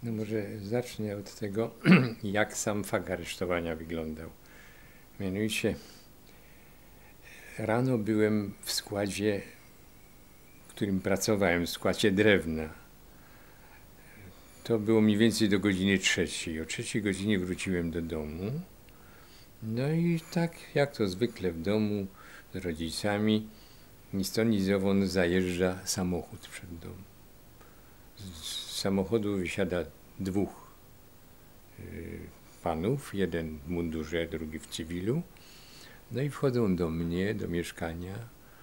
No może zacznę od tego, jak sam fakt aresztowania wyglądał. Mianowicie rano byłem w składzie, w którym pracowałem, w składzie drewna. To było mniej więcej do godziny 3. O 3 godzinie wróciłem do domu. No i tak jak to zwykle w domu z rodzicami, ni stąd ni zowąd zajeżdża samochód przed dom. Z samochodu wysiada dwóch panów, jeden w mundurze, drugi w cywilu. No i wchodzą do mnie, do mieszkania.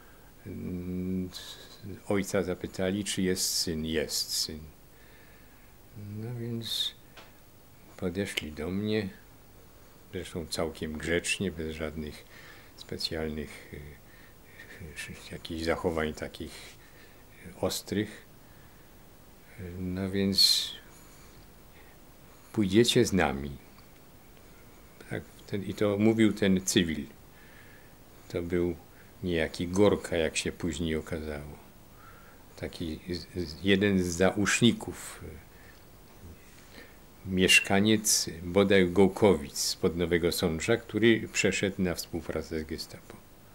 Ojca zapytali, czy jest syn. Jest syn. No więc podeszli do mnie, zresztą całkiem grzecznie, bez żadnych specjalnych jakichś zachowań takich ostrych. No więc pójdziecie z nami. Tak, i to mówił ten cywil. To był niejaki Gorka, jak się później okazało. Taki jeden z zauszników, mieszkaniec bodaj Gołkowic spod Nowego Sącza, który przeszedł na współpracę z Gestapo.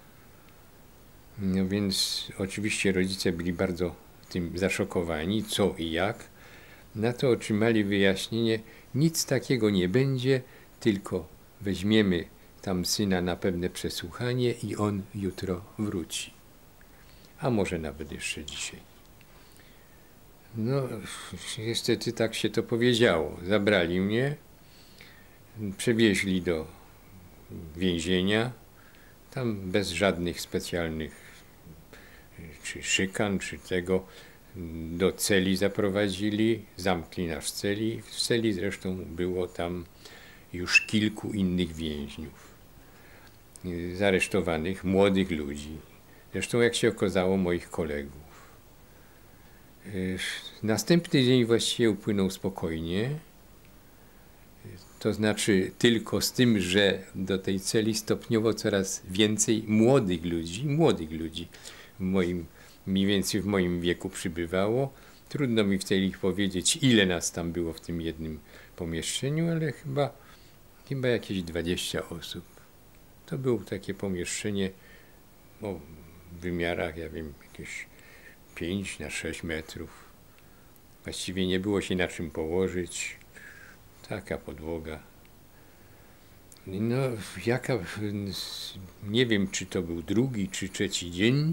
No więc oczywiście rodzice byli bardzo tym zaszokowani, co i jak. Na to otrzymali wyjaśnienie, nic takiego nie będzie, tylko weźmiemy tam syna na pewne przesłuchanie i on jutro wróci. A może nawet jeszcze dzisiaj. No, niestety tak się to powiedziało. Zabrali mnie, przewieźli do więzienia, tam bez żadnych specjalnych czy szykan, czy tego, do celi zaprowadzili, zamkli nas w celi. W celi zresztą było tam już kilku innych więźniów, zaresztowanych, młodych ludzi. Zresztą, jak się okazało, moich kolegów. Następny dzień właściwie upłynął spokojnie, to znaczy tylko z tym, że do tej celi stopniowo coraz więcej młodych ludzi mniej więcej w moim wieku przybywało. Trudno mi w tej chwili powiedzieć, ile nas tam było w tym jednym pomieszczeniu, ale chyba jakieś 20 osób. To było takie pomieszczenie o wymiarach, ja wiem, jakieś 5 na 6 metrów. Właściwie nie było się na czym położyć. Taka podłoga. No, nie wiem, czy to był drugi, czy trzeci dzień.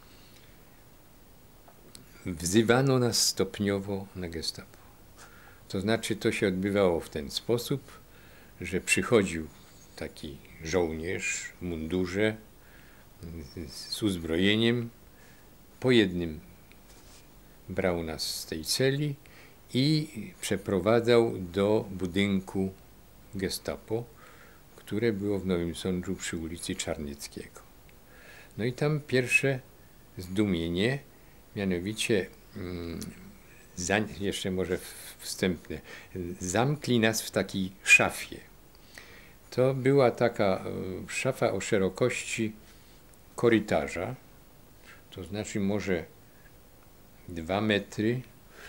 Wzywano nas stopniowo na Gestapo. To znaczy, to się odbywało w ten sposób, że przychodził taki żołnierz w mundurze z uzbrojeniem, po jednym brał nas z tej celi i przeprowadzał do budynku Gestapo, które było w Nowym Sączu przy ulicy Czarnieckiego. No i tam pierwsze zdumienie, mianowicie, jeszcze może wstępne, zamkli nas w takiej szafie. To była taka szafa o szerokości korytarza, to znaczy może 2 metry,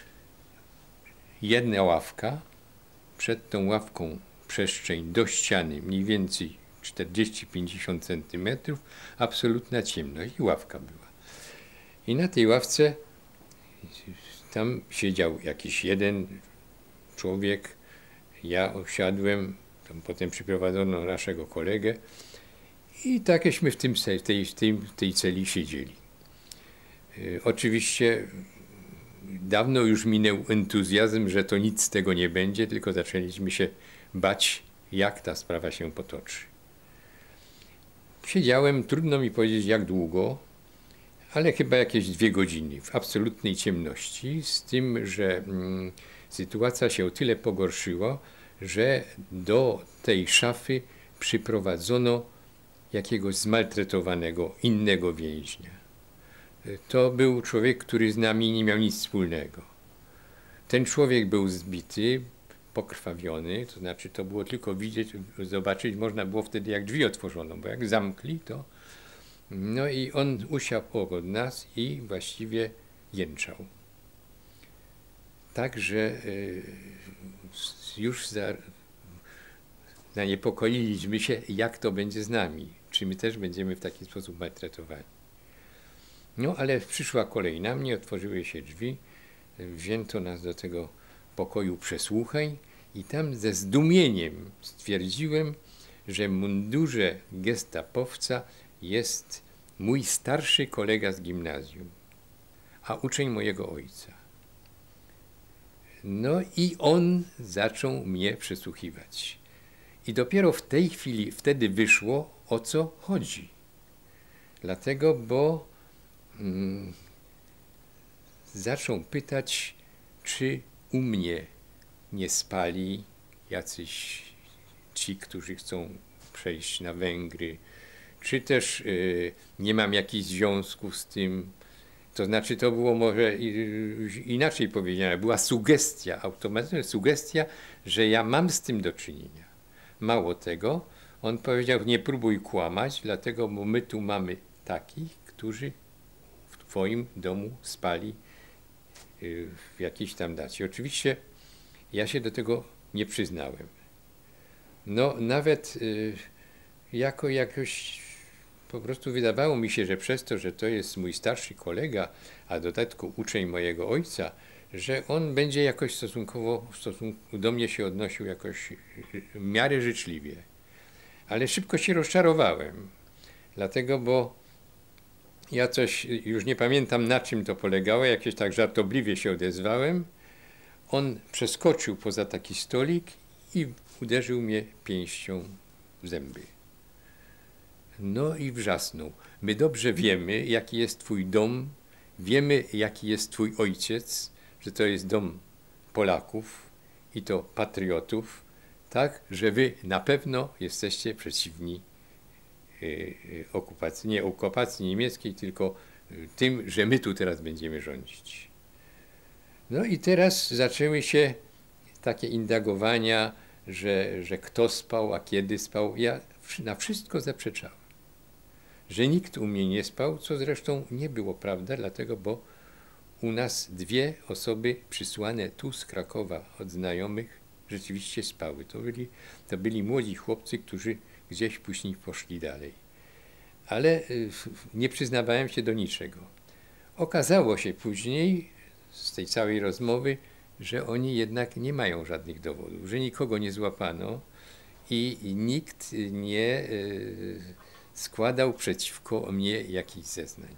jedna ławka, przed tą ławką przestrzeń do ściany mniej więcej 40-50 centymetrów, absolutna ciemność i ławka była. I na tej ławce tam siedział jakiś jeden człowiek, ja usiadłem, tam potem przyprowadzono naszego kolegę i takeśmy w tej celi siedzieli. Oczywiście dawno już minął entuzjazm, że to nic z tego nie będzie, tylko zaczęliśmy się bać, jak ta sprawa się potoczy. Siedziałem, trudno mi powiedzieć jak długo, ale chyba jakieś 2 godziny w absolutnej ciemności, z tym, że sytuacja się o tyle pogorszyła, że do tej szafy przyprowadzono jakiegoś zmaltretowanego innego więźnia. To był człowiek, który z nami nie miał nic wspólnego. Ten człowiek był zbity, pokrwawiony, to znaczy to było tylko widzieć, zobaczyć, można było wtedy jak drzwi otworzono, bo jak zamkli to. No i on usiadł obok nas i właściwie jęczał. tak, że już zaniepokoiliśmy się, jak to będzie z nami. Czy my też będziemy w taki sposób maltretowani. No ale przyszła kolej na mnie, otworzyły się drzwi, wzięto nas do tego pokoju przesłuchań i tam ze zdumieniem stwierdziłem, że w mundurze gestapowca jest mój starszy kolega z gimnazjum, a uczeń mojego ojca. No i on zaczął mnie przesłuchiwać. I dopiero w tej chwili, wtedy wyszło, o co chodzi. Dlatego, bo zaczął pytać, czy u mnie nie spali jacyś ci, którzy chcą przejść na Węgry, czy też nie mam jakichś związków z tym. To znaczy, to było może inaczej powiedziane, była sugestia, automatyczna sugestia, że ja mam z tym do czynienia. Mało tego, on powiedział, nie próbuj kłamać, dlatego, bo my tu mamy takich, którzy w twoim domu spali w jakiejś tam dacie. Oczywiście ja się do tego nie przyznałem. No nawet jakoś po prostu wydawało mi się, że przez to, że to jest mój starszy kolega, a w dodatku uczeń mojego ojca, że on będzie jakoś w stosunku do mnie się odnosił jakoś w miarę życzliwie. Ale szybko się rozczarowałem, dlatego, bo ja coś, już nie pamiętam na czym to polegało, jakieś tak żartobliwie się odezwałem. On przeskoczył poza taki stolik i uderzył mnie pięścią w zęby. No i wrzasnął. My dobrze wiemy, jaki jest twój dom, wiemy, jaki jest twój ojciec, że to jest dom Polaków i to patriotów, tak, że wy na pewno jesteście przeciwni okupacji, nie okupacji niemieckiej, tylko tym, że my tu teraz będziemy rządzić. No i teraz zaczęły się takie indagowania, że kto spał, a kiedy spał. Ja na wszystko zaprzeczałem. Że nikt u mnie nie spał, co zresztą nie było prawda, dlatego, bo u nas dwie osoby przysłane tu z Krakowa od znajomych rzeczywiście spały. To byli młodzi chłopcy, którzy gdzieś później poszli dalej. Ale nie przyznawałem się do niczego. Okazało się później z tej całej rozmowy, że oni jednak nie mają żadnych dowodów, że nikogo nie złapano i nikt nie składał przeciwko mnie jakichś zeznań.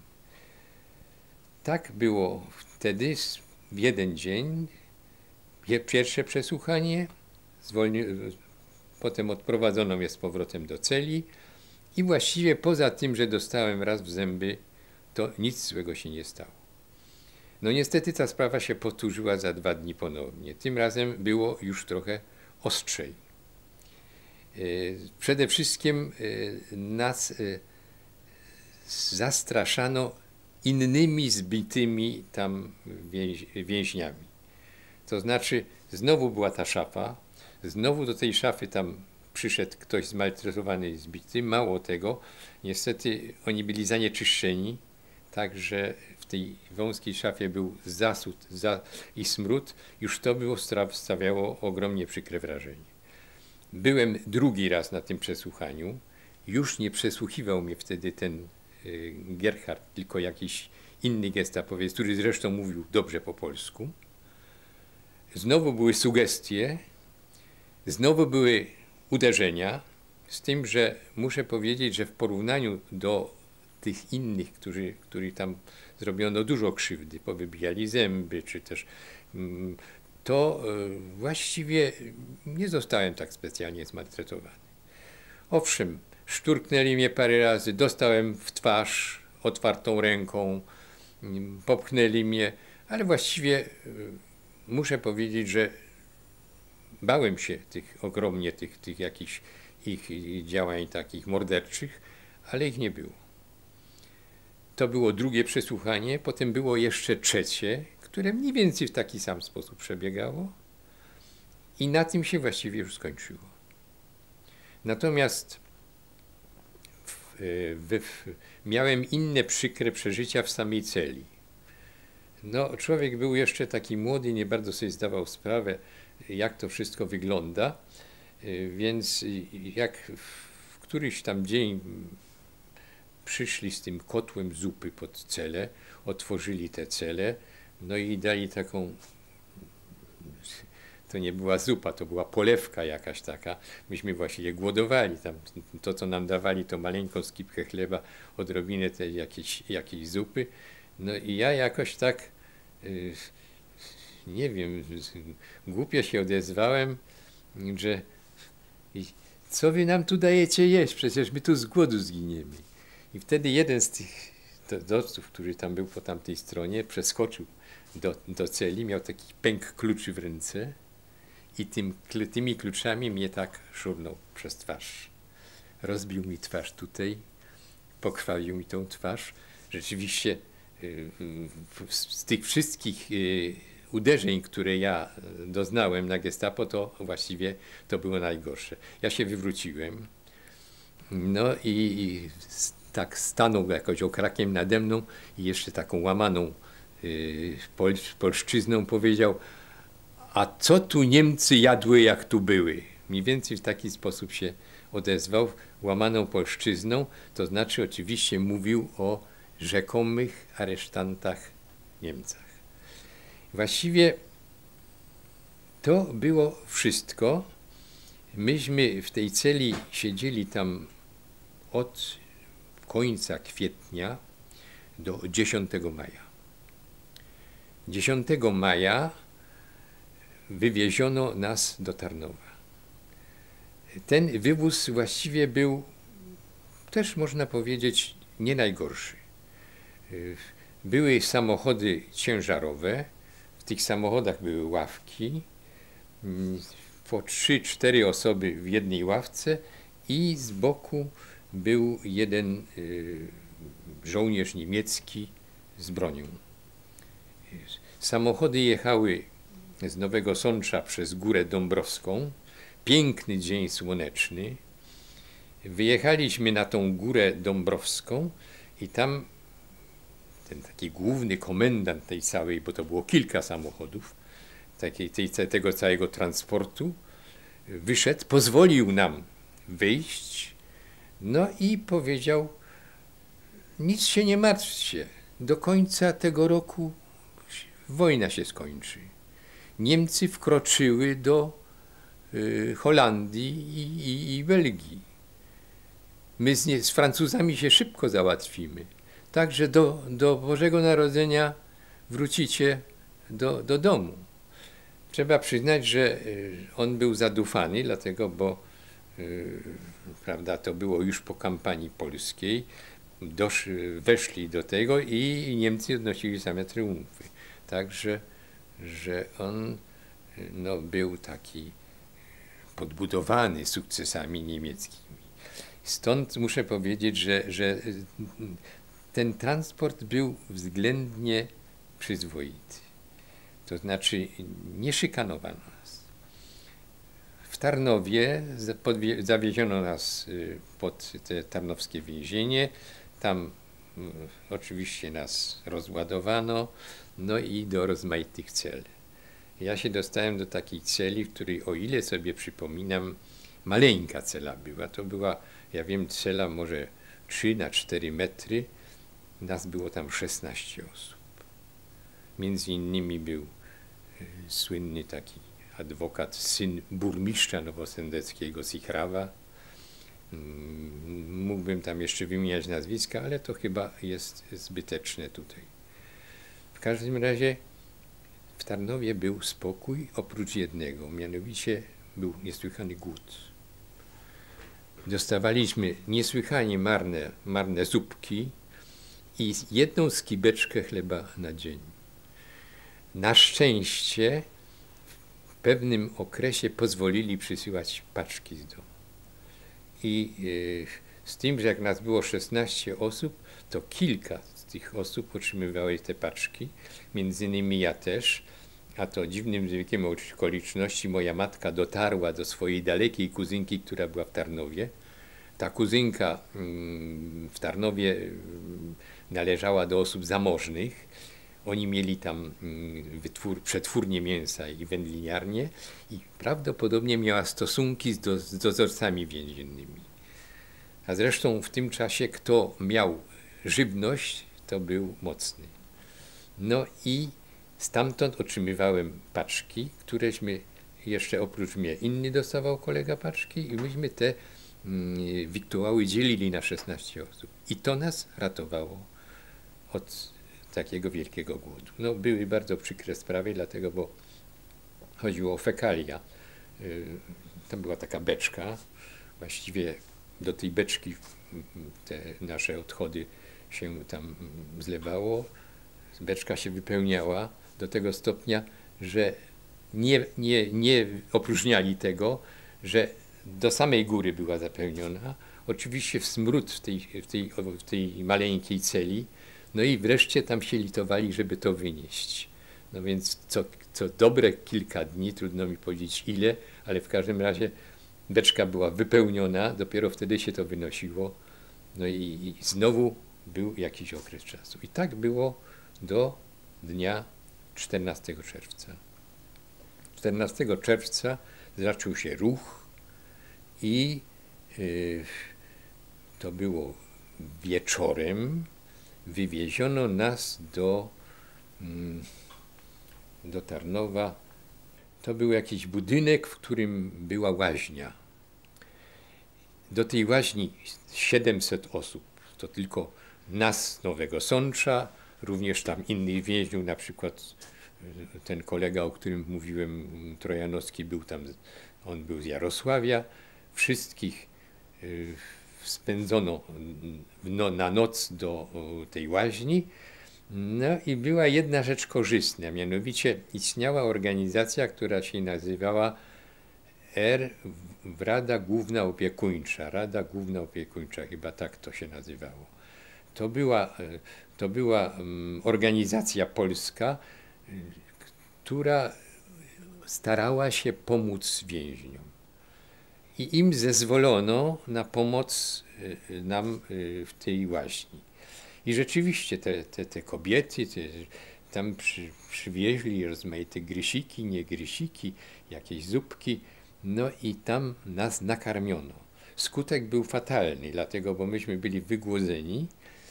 Tak było wtedy, w jeden dzień, pierwsze przesłuchanie, potem odprowadzono mnie z powrotem do celi i właściwie poza tym, że dostałem raz w zęby, to nic złego się nie stało. No niestety ta sprawa się powtórzyła za 2 dni ponownie. Tym razem było już trochę ostrzej. Przede wszystkim nas zastraszano innymi zbitymi tam więźniami. To znaczy znowu była ta szafa, znowu do tej szafy tam przyszedł ktoś zmaltretowany i zbity. Mało tego, niestety oni byli zanieczyszczeni, także w tej wąskiej szafie był zasód i smród. Już to było sprawiało ogromnie przykre wrażenie. Byłem drugi raz na tym przesłuchaniu. Już nie przesłuchiwał mnie wtedy ten Gerhard, tylko jakiś inny gestapowiec, który zresztą mówił dobrze po polsku. Znowu były sugestie, znowu były uderzenia, z tym, że muszę powiedzieć, że w porównaniu do tych innych, którzy tam zrobiono dużo krzywdy, powybijali zęby, czy też to właściwie nie zostałem tak specjalnie zmaltretowany. Owszem, szturknęli mnie parę razy, dostałem w twarz otwartą ręką, popchnęli mnie, ale właściwie muszę powiedzieć, że bałem się ogromnie tych jakichś ich działań takich morderczych, ale ich nie było. To było drugie przesłuchanie, potem było jeszcze trzecie, które mniej więcej w taki sam sposób przebiegało i na tym się właściwie już skończyło. Natomiast miałem inne przykre przeżycia w samej celi. No, człowiek był jeszcze taki młody, nie bardzo sobie zdawał sprawę, jak to wszystko wygląda, więc jak w któryś tam dzień przyszli z tym kotłem zupy pod celę, otworzyli te cele, no i dali taką, to nie była zupa, to była polewka jakaś taka. Myśmy właściwie głodowali. Tam to, co nam dawali, to maleńką skipkę chleba, odrobinę tej jakiejś zupy. No i ja jakoś tak, nie wiem, głupio się odezwałem, że co wy nam tu dajecie jeść? Przecież my tu z głodu zginiemy. I wtedy jeden z tych dozorców, który tam był po tamtej stronie, przeskoczył do celi, miał taki pęk kluczy w ręce i tymi kluczami mnie tak szurnął przez twarz. Rozbił mi twarz tutaj, pokrwawił mi tą twarz. Rzeczywiście z tych wszystkich uderzeń, które ja doznałem na gestapo, to właściwie to było najgorsze. Ja się wywróciłem, no i tak stanął jakoś okrakiem nade mną i jeszcze taką łamaną polszczyzną powiedział: a co tu Niemcy jadły, jak tu były? Mniej więcej w taki sposób się odezwał, łamaną polszczyzną, to znaczy oczywiście mówił o rzekomych aresztantach Niemcach. Właściwie to było wszystko. Myśmy w tej celi siedzieli tam od końca kwietnia do 10 maja. 10 maja wywieziono nas do Tarnowa. Ten wywóz właściwie był też, można powiedzieć, nie najgorszy. Były samochody ciężarowe, w tych samochodach były ławki, po 3-4 osoby w jednej ławce i z boku był jeden żołnierz niemiecki z bronią. Samochody jechały z Nowego Sącza przez Górę Dąbrowską. Piękny dzień słoneczny. Wyjechaliśmy na tą Górę Dąbrowską i tam ten taki główny komendant tej całej, bo to było kilka samochodów, tego całego transportu, wyszedł, pozwolił nam wyjść, no i powiedział: nic się nie martwcie, do końca tego roku wojna się skończy. Niemcy wkroczyły do Holandii i Belgii. My z Francuzami się szybko załatwimy. Także do Bożego Narodzenia wrócicie do domu. Trzeba przyznać, że on był zadufany, dlatego, bo prawda, to było już po kampanii polskiej. Weszli do tego i Niemcy odnosili same triumfy. Także, że on był taki podbudowany sukcesami niemieckimi. Stąd muszę powiedzieć, że ten transport był względnie przyzwoity. To znaczy nie szykanowano nas. W Tarnowie zawieziono nas pod te tarnowskie więzienie. Tam oczywiście nas rozładowano, no i do rozmaitych cel. Ja się dostałem do takiej celi, w której, o ile sobie przypominam, maleńka cela była. To była, ja wiem, cela może 3×4 metry. Nas było tam 16 osób. Między innymi był słynny taki adwokat, syn burmistrza nowosędeckiego, Sichrawa. Mógłbym tam jeszcze wymieniać nazwiska, ale to chyba jest zbyteczne tutaj. W każdym razie w Tarnowie był spokój oprócz jednego, mianowicie był niesłychany głód. Dostawaliśmy niesłychanie marne zupki i jedną skibeczkę chleba na dzień. Na szczęście w pewnym okresie pozwolili przysyłać paczki z domu. I z tym, że jak nas było 16 osób, to kilka z tych osób otrzymywały te paczki, między innymi ja też, a to dziwnym zbiegiem okoliczności moja matka dotarła do swojej dalekiej kuzynki, która była w Tarnowie. Ta kuzynka w Tarnowie należała do osób zamożnych. Oni mieli tam przetwórnię mięsa i wędliniarnię i prawdopodobnie miała stosunki z dozorcami więziennymi. A zresztą w tym czasie kto miał żywność, to był mocny. No i stamtąd otrzymywałem paczki, któreśmy jeszcze oprócz mnie inny dostawał kolega paczki i myśmy te wiktuały dzielili na 16 osób. I to nas ratowało od takiego wielkiego głodu. No, były bardzo przykre sprawy, dlatego, bo chodziło o fekalia. Tam była taka beczka, właściwie do tej beczki te nasze odchody się tam zlewało. Beczka się wypełniała do tego stopnia, że nie opróżniali tego, że do samej góry była zapełniona. Oczywiście w smród w tej maleńkiej celi. No i wreszcie tam się litowali, żeby to wynieść. No więc co dobre kilka dni, trudno mi powiedzieć ile, ale w każdym razie beczka była wypełniona, dopiero wtedy się to wynosiło. No i znowu był jakiś okres czasu. I tak było do dnia 14 czerwca. 14 czerwca zaczął się ruch i to było wieczorem. Wywieziono nas do Tarnowa. To był jakiś budynek, w którym była łaźnia. Do tej łaźni 700 osób. To tylko nas z Nowego Sącza, również tam innych więźniów, na przykład ten kolega, o którym mówiłem, Trojanowski, był tam, on był z Jarosławia. Wszystkich spędzono na noc do tej łaźni. No i była jedna rzecz korzystna, mianowicie istniała organizacja, która się nazywała Rada Główna Opiekuńcza, chyba tak to się nazywało. To była organizacja polska, która starała się pomóc więźniom. I im zezwolono na pomoc nam w tej łaźni. I rzeczywiście te kobiety tam przywieźli rozmaite grysiki, nie grysiki, jakieś zupki, no i tam nas nakarmiono. Skutek był fatalny, dlatego, bo myśmy byli wygłodzeni,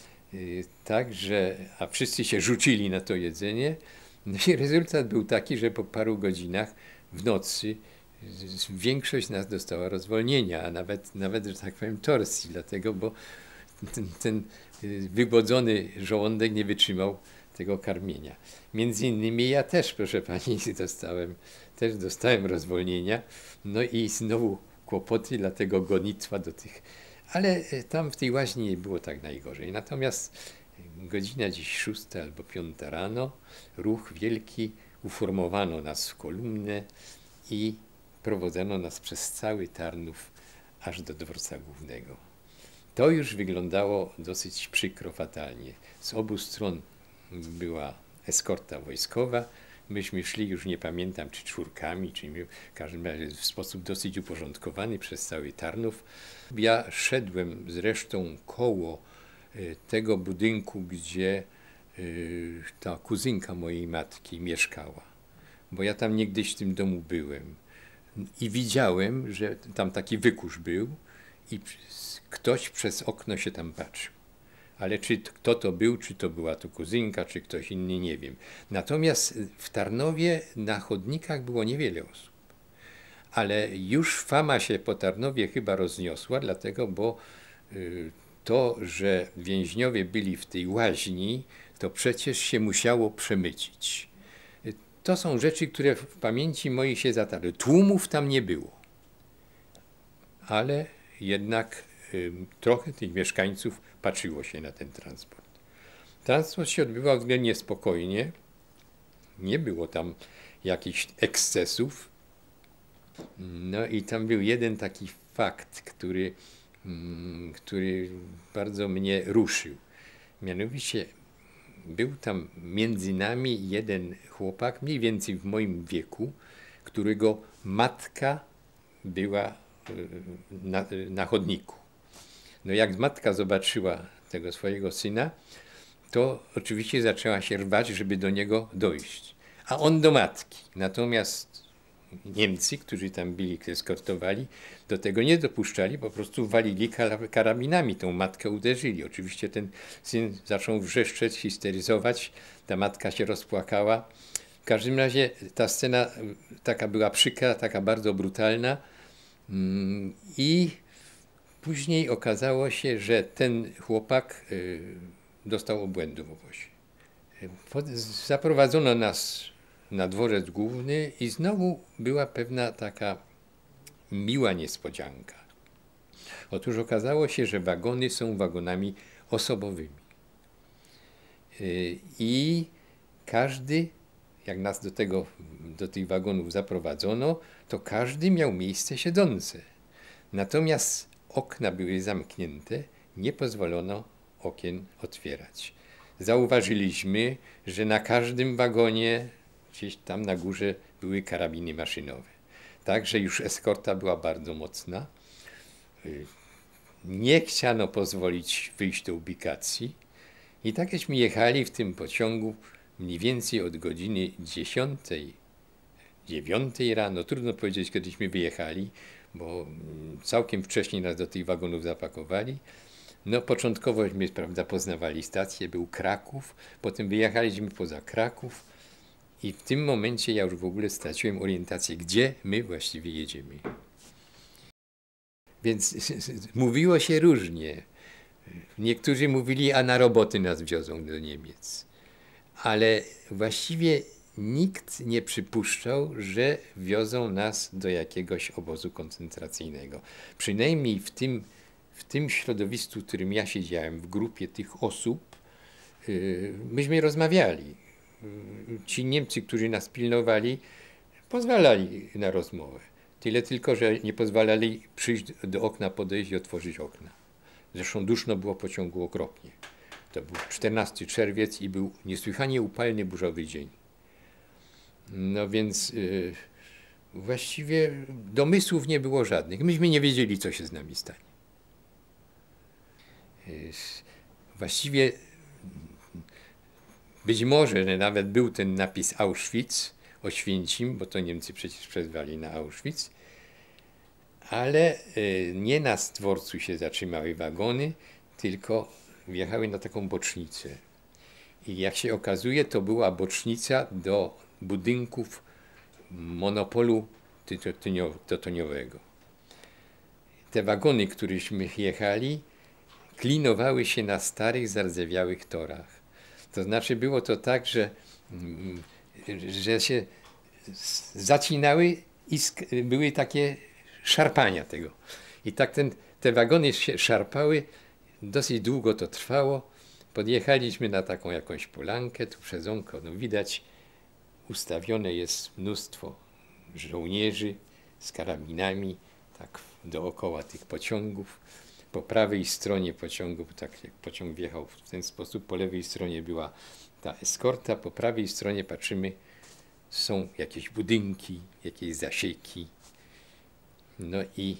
a wszyscy się rzucili na to jedzenie. No i rezultat był taki, że po paru godzinach w nocy większość nas dostała rozwolnienia, a nawet, że tak powiem, torsji, dlatego, bo ten wygłodzony żołądek nie wytrzymał tego karmienia. Między innymi ja też, proszę pani, dostałem rozwolnienia, no i znowu kłopoty, dlatego gonitwa do tych, ale tam w tej łaźni nie było tak najgorzej. Natomiast godzina dziś 6 albo 5 rano, ruch wielki, uformowano nas w kolumnę i prowadzono nas przez cały Tarnów aż do dworca głównego. To już wyglądało dosyć przykro, fatalnie. Z obu stron była eskorta wojskowa. Myśmy szli, już nie pamiętam, czy czwórkami, czy w każdym razie w sposób dosyć uporządkowany przez cały Tarnów. Ja szedłem zresztą koło tego budynku, gdzie ta kuzynka mojej matki mieszkała. Bo ja tam niegdyś w tym domu byłem. I widziałem, że tam taki wykurz był i ktoś przez okno się tam patrzył. Ale kto to był, czy to była to kuzynka, czy ktoś inny, nie wiem. Natomiast w Tarnowie na chodnikach było niewiele osób. Ale już fama się po Tarnowie chyba rozniosła, dlatego, bo to, że więźniowie byli w tej łaźni, to przecież się musiało przemycić. To są rzeczy, które w pamięci mojej się zatarły. Tłumów tam nie było. Ale jednak trochę tych mieszkańców patrzyło się na ten transport. Transport się odbywał względnie spokojnie. Nie było tam jakichś ekscesów. No i tam był jeden taki fakt, który bardzo mnie ruszył. Mianowicie był tam między nami jeden chłopak, mniej więcej w moim wieku, którego matka była na chodniku. No jak matka zobaczyła tego swojego syna, to oczywiście zaczęła się rwać, żeby do niego dojść. A on do matki. Natomiast Niemcy, którzy tam byli, eskortowali, do tego nie dopuszczali, po prostu walili karabinami, tą matkę uderzyli. Oczywiście ten syn zaczął wrzeszczeć, histeryzować, ta matka się rozpłakała. W każdym razie ta scena taka była przykra, taka bardzo brutalna i później okazało się, że ten chłopak dostał obłędu w obozie. Zaprowadzono nas na dworzec główny i znowu była pewna taka miła niespodzianka. Otóż okazało się, że wagony są wagonami osobowymi. I każdy, jak nas do tych wagonów zaprowadzono, to każdy miał miejsce siedzące. Natomiast okna były zamknięte, nie pozwolono okien otwierać. Zauważyliśmy, że na każdym wagonie gdzieś tam na górze były karabiny maszynowe. Także już eskorta była bardzo mocna. Nie chciano pozwolić wyjść do ubikacji. I takśmy jechali w tym pociągu mniej więcej od godziny 10, 9 rano. Trudno powiedzieć, kiedyśmy wyjechali, bo całkiem wcześniej nas do tych wagonów zapakowali. No początkowośmy, prawda, poznawali stację, był Kraków, potem wyjechaliśmy poza Kraków i w tym momencie ja już w ogóle straciłem orientację, gdzie my właściwie jedziemy. Więc mówiło się różnie. Niektórzy mówili, a na roboty nas wiozą do Niemiec. Ale właściwie nikt nie przypuszczał, że wiozą nas do jakiegoś obozu koncentracyjnego. Przynajmniej w tym środowisku, w którym ja siedziałem, w grupie tych osób, myśmy rozmawiali. Ci Niemcy, którzy nas pilnowali, pozwalali na rozmowę. Tyle tylko, że nie pozwalali przyjść do okna, podejść i otworzyć okna. Zresztą duszno było w pociągu okropnie. To był 14 czerwiec i był niesłychanie upalny, burzowy dzień. No więc właściwie domysłów nie było żadnych. Myśmy nie wiedzieli, co się z nami stanie. Właściwie być może, że nawet był ten napis Auschwitz, Oświęcim, bo to Niemcy przecież przezwali na Auschwitz, ale nie na dworcu się zatrzymały wagony, tylko wjechały na taką bocznicę. I jak się okazuje, to była bocznica do budynków monopolu tytoniowego. Te wagony, któryśmy jechali, klinowały się na starych, zardzewiałych torach. To znaczy było to tak, że się zacinały i były takie szarpania tego. I tak te wagony się szarpały, dosyć długo to trwało. Podjechaliśmy na taką jakąś polankę, tu przez okno widać, ustawione jest mnóstwo żołnierzy z karabinami, tak dookoła tych pociągów. Po prawej stronie pociągu, tak jak pociąg wjechał w ten sposób, po lewej stronie była ta eskorta, po prawej stronie patrzymy, są jakieś budynki, jakieś zasieki. No i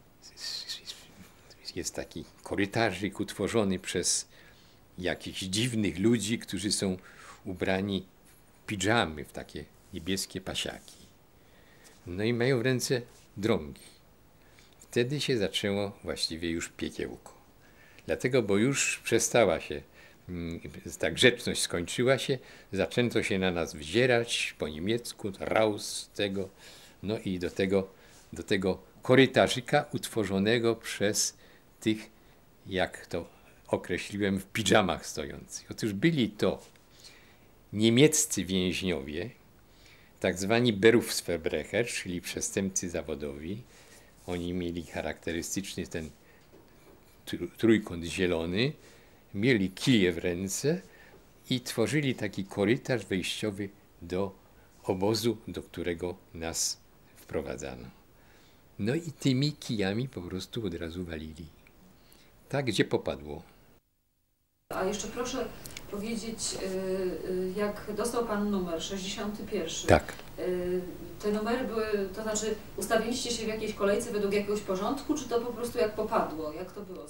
jest taki korytarzyk utworzony przez jakichś dziwnych ludzi, którzy są ubrani w pidżamy, w takie niebieskie pasiaki. No i mają w ręce drągi. Wtedy się zaczęło właściwie już piekiełko. Dlatego, bo już przestała się, ta grzeczność skończyła się, zaczęto się na nas wzierać po niemiecku, raus tego, no i do tego korytarzyka utworzonego przez tych, jak to określiłem, w pidżamach stojących. Otóż byli to niemieccy więźniowie, tak zwani Berufsverbrecher, czyli przestępcy zawodowi. Oni mieli charakterystyczny ten trójkąt zielony, mieli kije w ręce i tworzyli taki korytarz wejściowy do obozu, do którego nas wprowadzano. No i tymi kijami po prostu od razu walili. Tak, gdzie popadło. A jeszcze proszę powiedzieć, jak dostał Pan numer 61. Tak. Te numery były, to znaczy ustawiliście się w jakiejś kolejce według jakiegoś porządku, czy to po prostu jak popadło? Jak to było z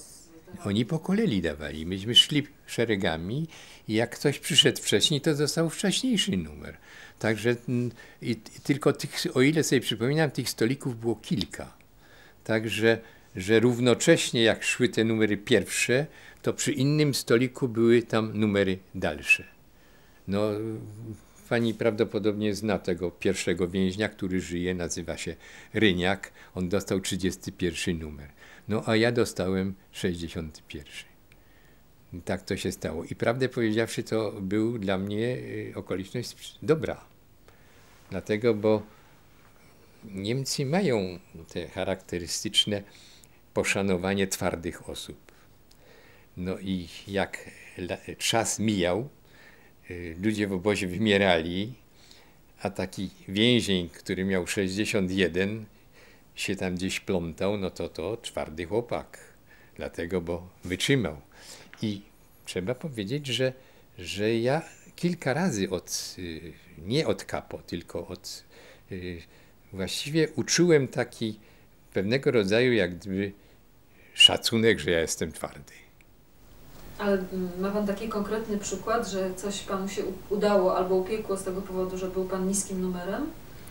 dawali? Oni po kolei dawali. Myśmy szli szeregami i jak ktoś przyszedł wcześniej, to dostał wcześniejszy numer. Także tylko tych, o ile sobie przypominam, tych stolików było kilka. Także, że równocześnie jak szły te numery pierwsze, to przy innym stoliku były tam numery dalsze. No, pani prawdopodobnie zna tego pierwszego więźnia, który żyje, nazywa się Ryniak. On dostał 31 numer. No, a ja dostałem 61. I tak to się stało. I prawdę powiedziawszy, to był dla mnie okoliczność dobra. Dlatego, bo Niemcy mają te charakterystyczne poszanowanie twardych osób. No i jak czas mijał, ludzie w obozie wymierali, a taki więzień, który miał 61, się tam gdzieś plątał, no to twardy chłopak. Dlatego, bo wytrzymał. I trzeba powiedzieć, że ja kilka razy nie od kapo, tylko właściwie uczułem taki pewnego rodzaju jak gdyby szacunek, że ja jestem twardy. Ale ma pan taki konkretny przykład, że coś panu się udało albo upiekło z tego powodu, że był pan niskim numerem?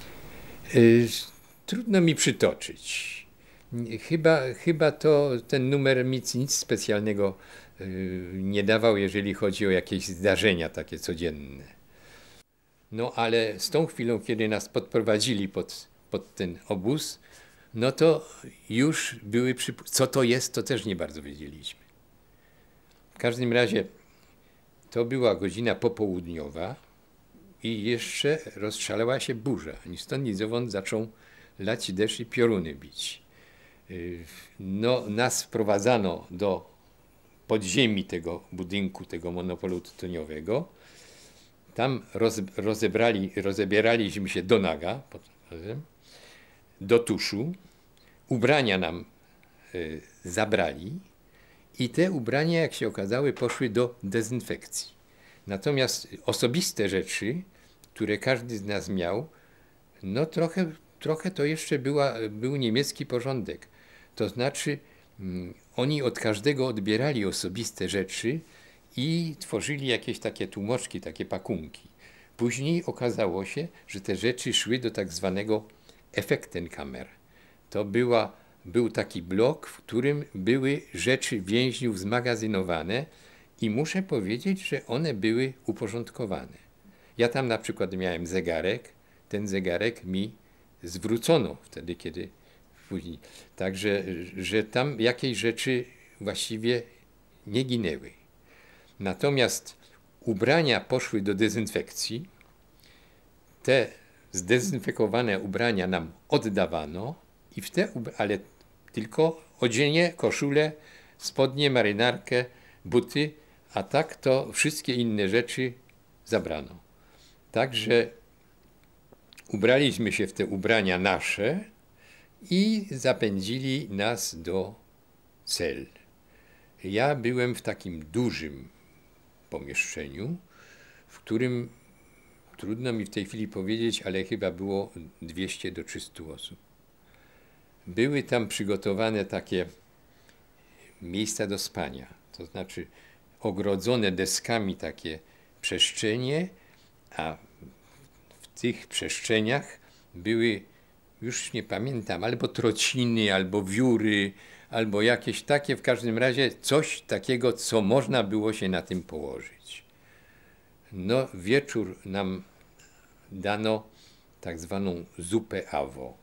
Trudno mi przytoczyć. Chyba ten numer nic specjalnego nie dawał, jeżeli chodzi o jakieś zdarzenia takie codzienne. No ale z tą chwilą, kiedy nas podprowadzili pod ten obóz, no to już były co to jest, to też nie bardzo wiedzieliśmy. W każdym razie to była godzina popołudniowa i jeszcze rozszalała się burza. Ni stąd, ni zowąd zaczął lać deszcz i pioruny bić. No, nas wprowadzano do podziemi tego budynku, tego monopolu tytoniowego. Tam rozebieraliśmy się do naga, do tuszu. Ubrania nam zabrali i te ubrania, jak się okazały, poszły do dezynfekcji. Natomiast osobiste rzeczy, które każdy z nas miał, no trochę to jeszcze był niemiecki porządek. To znaczy oni od każdego odbierali osobiste rzeczy i tworzyli jakieś takie tłumoczki, takie pakunki. Później okazało się, że te rzeczy szły do tak zwanego Effektenkammer. To był taki blok, w którym były rzeczy więźniów zmagazynowane i muszę powiedzieć, że one były uporządkowane. Ja tam na przykład miałem zegarek, ten zegarek mi zwrócono wtedy, kiedy później. Także, że tam jakieś rzeczy właściwie nie ginęły. Natomiast ubrania poszły do dezynfekcji. Te zdezynfekowane ubrania nam oddawano, ale tylko odzienie, koszulę, spodnie, marynarkę, buty, a tak to wszystkie inne rzeczy zabrano. Także ubraliśmy się w te ubrania nasze i zapędzili nas do cel. Ja byłem w takim dużym pomieszczeniu, w którym trudno mi w tej chwili powiedzieć, ale chyba było 200 do 300 osób. Były tam przygotowane takie miejsca do spania, to znaczy ogrodzone deskami takie przestrzenie, a w tych przestrzeniach były, już nie pamiętam, albo trociny, albo wióry, albo jakieś takie, w każdym razie coś takiego, co można było się na tym położyć. No, wieczór nam dano tak zwaną zupę awo.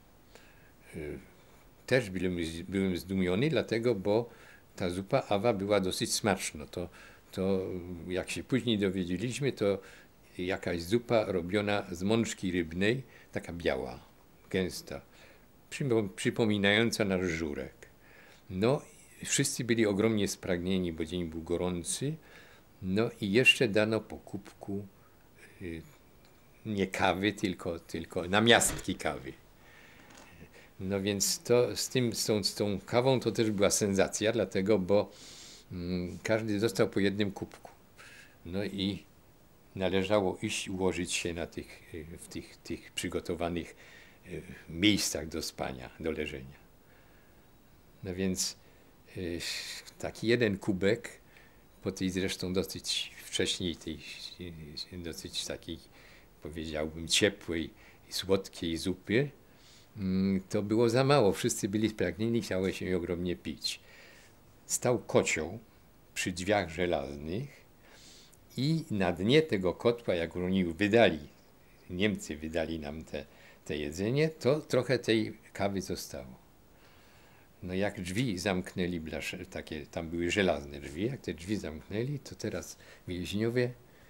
Też byłem zdumiony, dlatego, bo ta zupa awa była dosyć smaczna. To jak się później dowiedzieliśmy, to jakaś zupa robiona z mączki rybnej, taka biała, gęsta, przypominająca nasz żurek. No, wszyscy byli ogromnie spragnieni, bo dzień był gorący. No i jeszcze dano po kubku nie kawy, tylko namiastki kawy. No więc to z tą kawą to też była sensacja, dlatego, bo każdy dostał po jednym kubku. No i należało iść ułożyć się w tych przygotowanych miejscach do spania, do leżenia. No więc taki jeden kubek, po tej zresztą dosyć wcześniej, tej dosyć takiej, powiedziałbym, ciepłej i słodkiej zupy, to było za mało. Wszyscy byli spragnieni, chciało się ogromnie pić. Stał kocioł przy drzwiach żelaznych i na dnie tego kotła, jak oni Niemcy wydali nam te jedzenie, to trochę tej kawy zostało. No jak drzwi zamknęli, takie, tam były żelazne drzwi, jak te drzwi zamknęli, to teraz więźniowie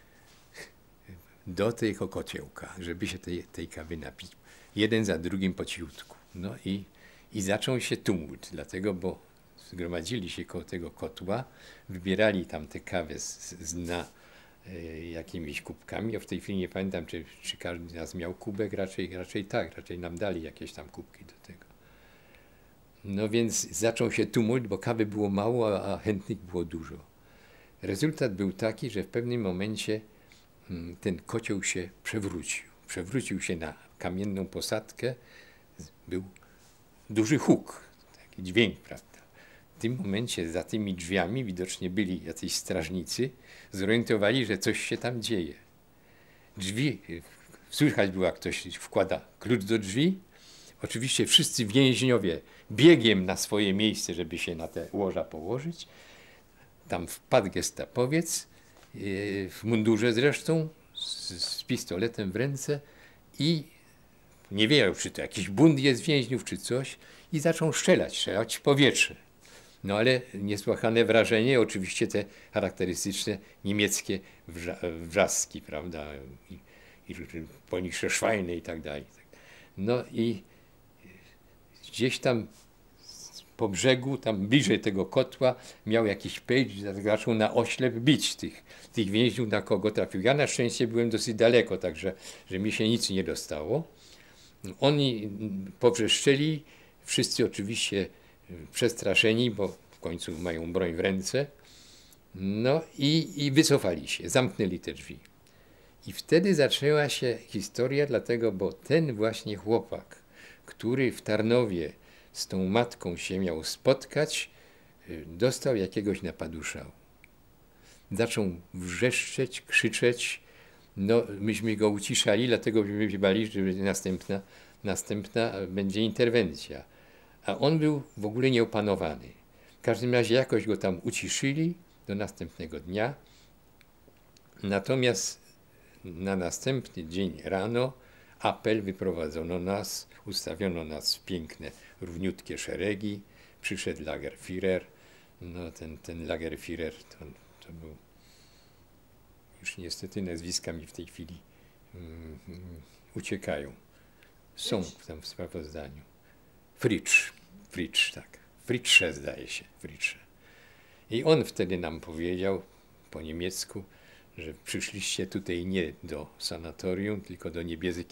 do tego kociołka, żeby się tej kawy napić. Jeden za drugim po cichutku. No i zaczął się tumult, dlatego, bo zgromadzili się koło tego kotła, wybierali tam tę kawę z dna jakimiś kubkami. Ja w tej chwili nie pamiętam, czy każdy z nas miał kubek, raczej tak, raczej nam dali jakieś tam kubki do tego. No więc zaczął się tumult, bo kawy było mało, a chętnych było dużo. Rezultat był taki, że w pewnym momencie ten kocioł się przewrócił. Przewrócił się na kamienną posadkę, był duży huk, taki dźwięk, prawda. W tym momencie za tymi drzwiami widocznie byli jacyś strażnicy, zorientowali, że coś się tam dzieje. Drzwi, słychać było, jak ktoś wkłada klucz do drzwi. Oczywiście wszyscy więźniowie biegiem na swoje miejsce, żeby się na te łoża położyć. Tam wpadł gestapowiec, w mundurze zresztą, z pistoletem w ręce i nie wiedział, czy to jakiś bunt jest więźniów, czy coś, i zaczął strzelać w powietrze. No ale niesłychane wrażenie, oczywiście te charakterystyczne niemieckie wrzaski, prawda, i poniższe Schweine i tak dalej. No i gdzieś tam po brzegu, tam bliżej tego kotła, miał jakiś pejcz, zaczął na oślep bić tych więźniów, na kogo trafił. Ja na szczęście byłem dosyć daleko, także że mi się nic nie dostało. Oni powrzeszczeli, wszyscy oczywiście przestraszeni, bo w końcu mają broń w ręce. No i wycofali się, zamknęli te drzwi. I wtedy zaczęła się historia, dlatego, bo ten właśnie chłopak, który w Tarnowie z tą matką się miał spotkać, dostał jakiegoś napadu szału. Zaczął wrzeszczeć, krzyczeć. No, myśmy go uciszali, dlatego byśmy się bali, że następna będzie interwencja. A on był w ogóle nieopanowany. W każdym razie jakoś go tam uciszyli do następnego dnia. Natomiast na następny dzień rano apel, wyprowadzono nas, ustawiono nas w piękne, równiutkie szeregi. Przyszedł Lagerführer. No ten Lagerführer to był, już niestety nazwiska mi w tej chwili uciekają. Są tam w sprawozdaniu. Fritzsche, tak. Fritzsche zdaje się, Fritzsche. I on wtedy nam powiedział po niemiecku, że przyszliście tutaj nie do sanatorium, tylko do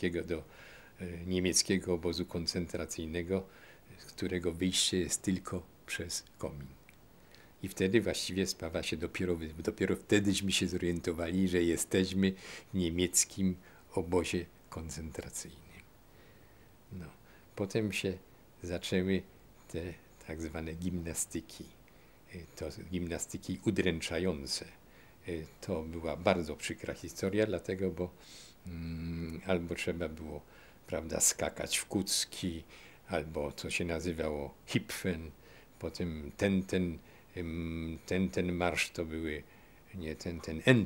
niemieckiego obozu koncentracyjnego, z którego wyjście jest tylko przez komin. I wtedy właściwie sprawa się dopiero wtedyśmy się zorientowali, że jesteśmy w niemieckim obozie koncentracyjnym. No. Potem się zaczęły te tak zwane gimnastyki, to gimnastyki udręczające. To była bardzo przykra historia, dlatego, bo albo trzeba było, prawda, skakać w kucki, albo co się nazywało hipfen, potem ten marsz to były, nie ten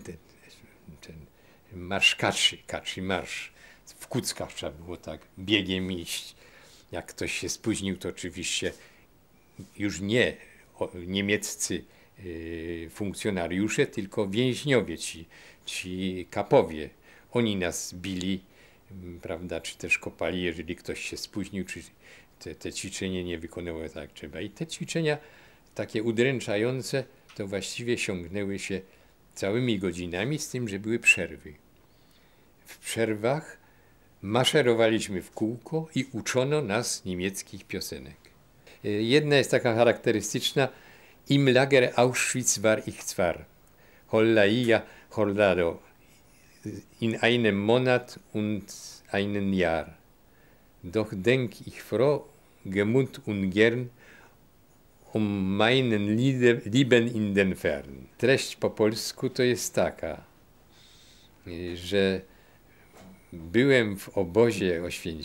marsz kaczy marsz. W kuckach trzeba było tak biegiem iść. Jak ktoś się spóźnił, to oczywiście już nie niemieccy funkcjonariusze, tylko więźniowie, ci kapowie. Oni nas bili, prawda, czy też kopali, jeżeli ktoś się spóźnił, czy te ćwiczenie nie wykonywało tak jak trzeba. I te ćwiczenia takie udręczające to właściwie ciągnęły się całymi godzinami, z tym, że były przerwy. W przerwach maszerowaliśmy w kółko i uczono nas niemieckich piosenek. Jedna jest taka charakterystyczna: Im Lager Auschwitz war ich zwar, Hollaia Hollado, in einem Monat und einen Jahr. Doch denk ich froh, gemut und gern, um meinen Lieben in den Fern. Treść po polsku to jest taka, że byłem w obozie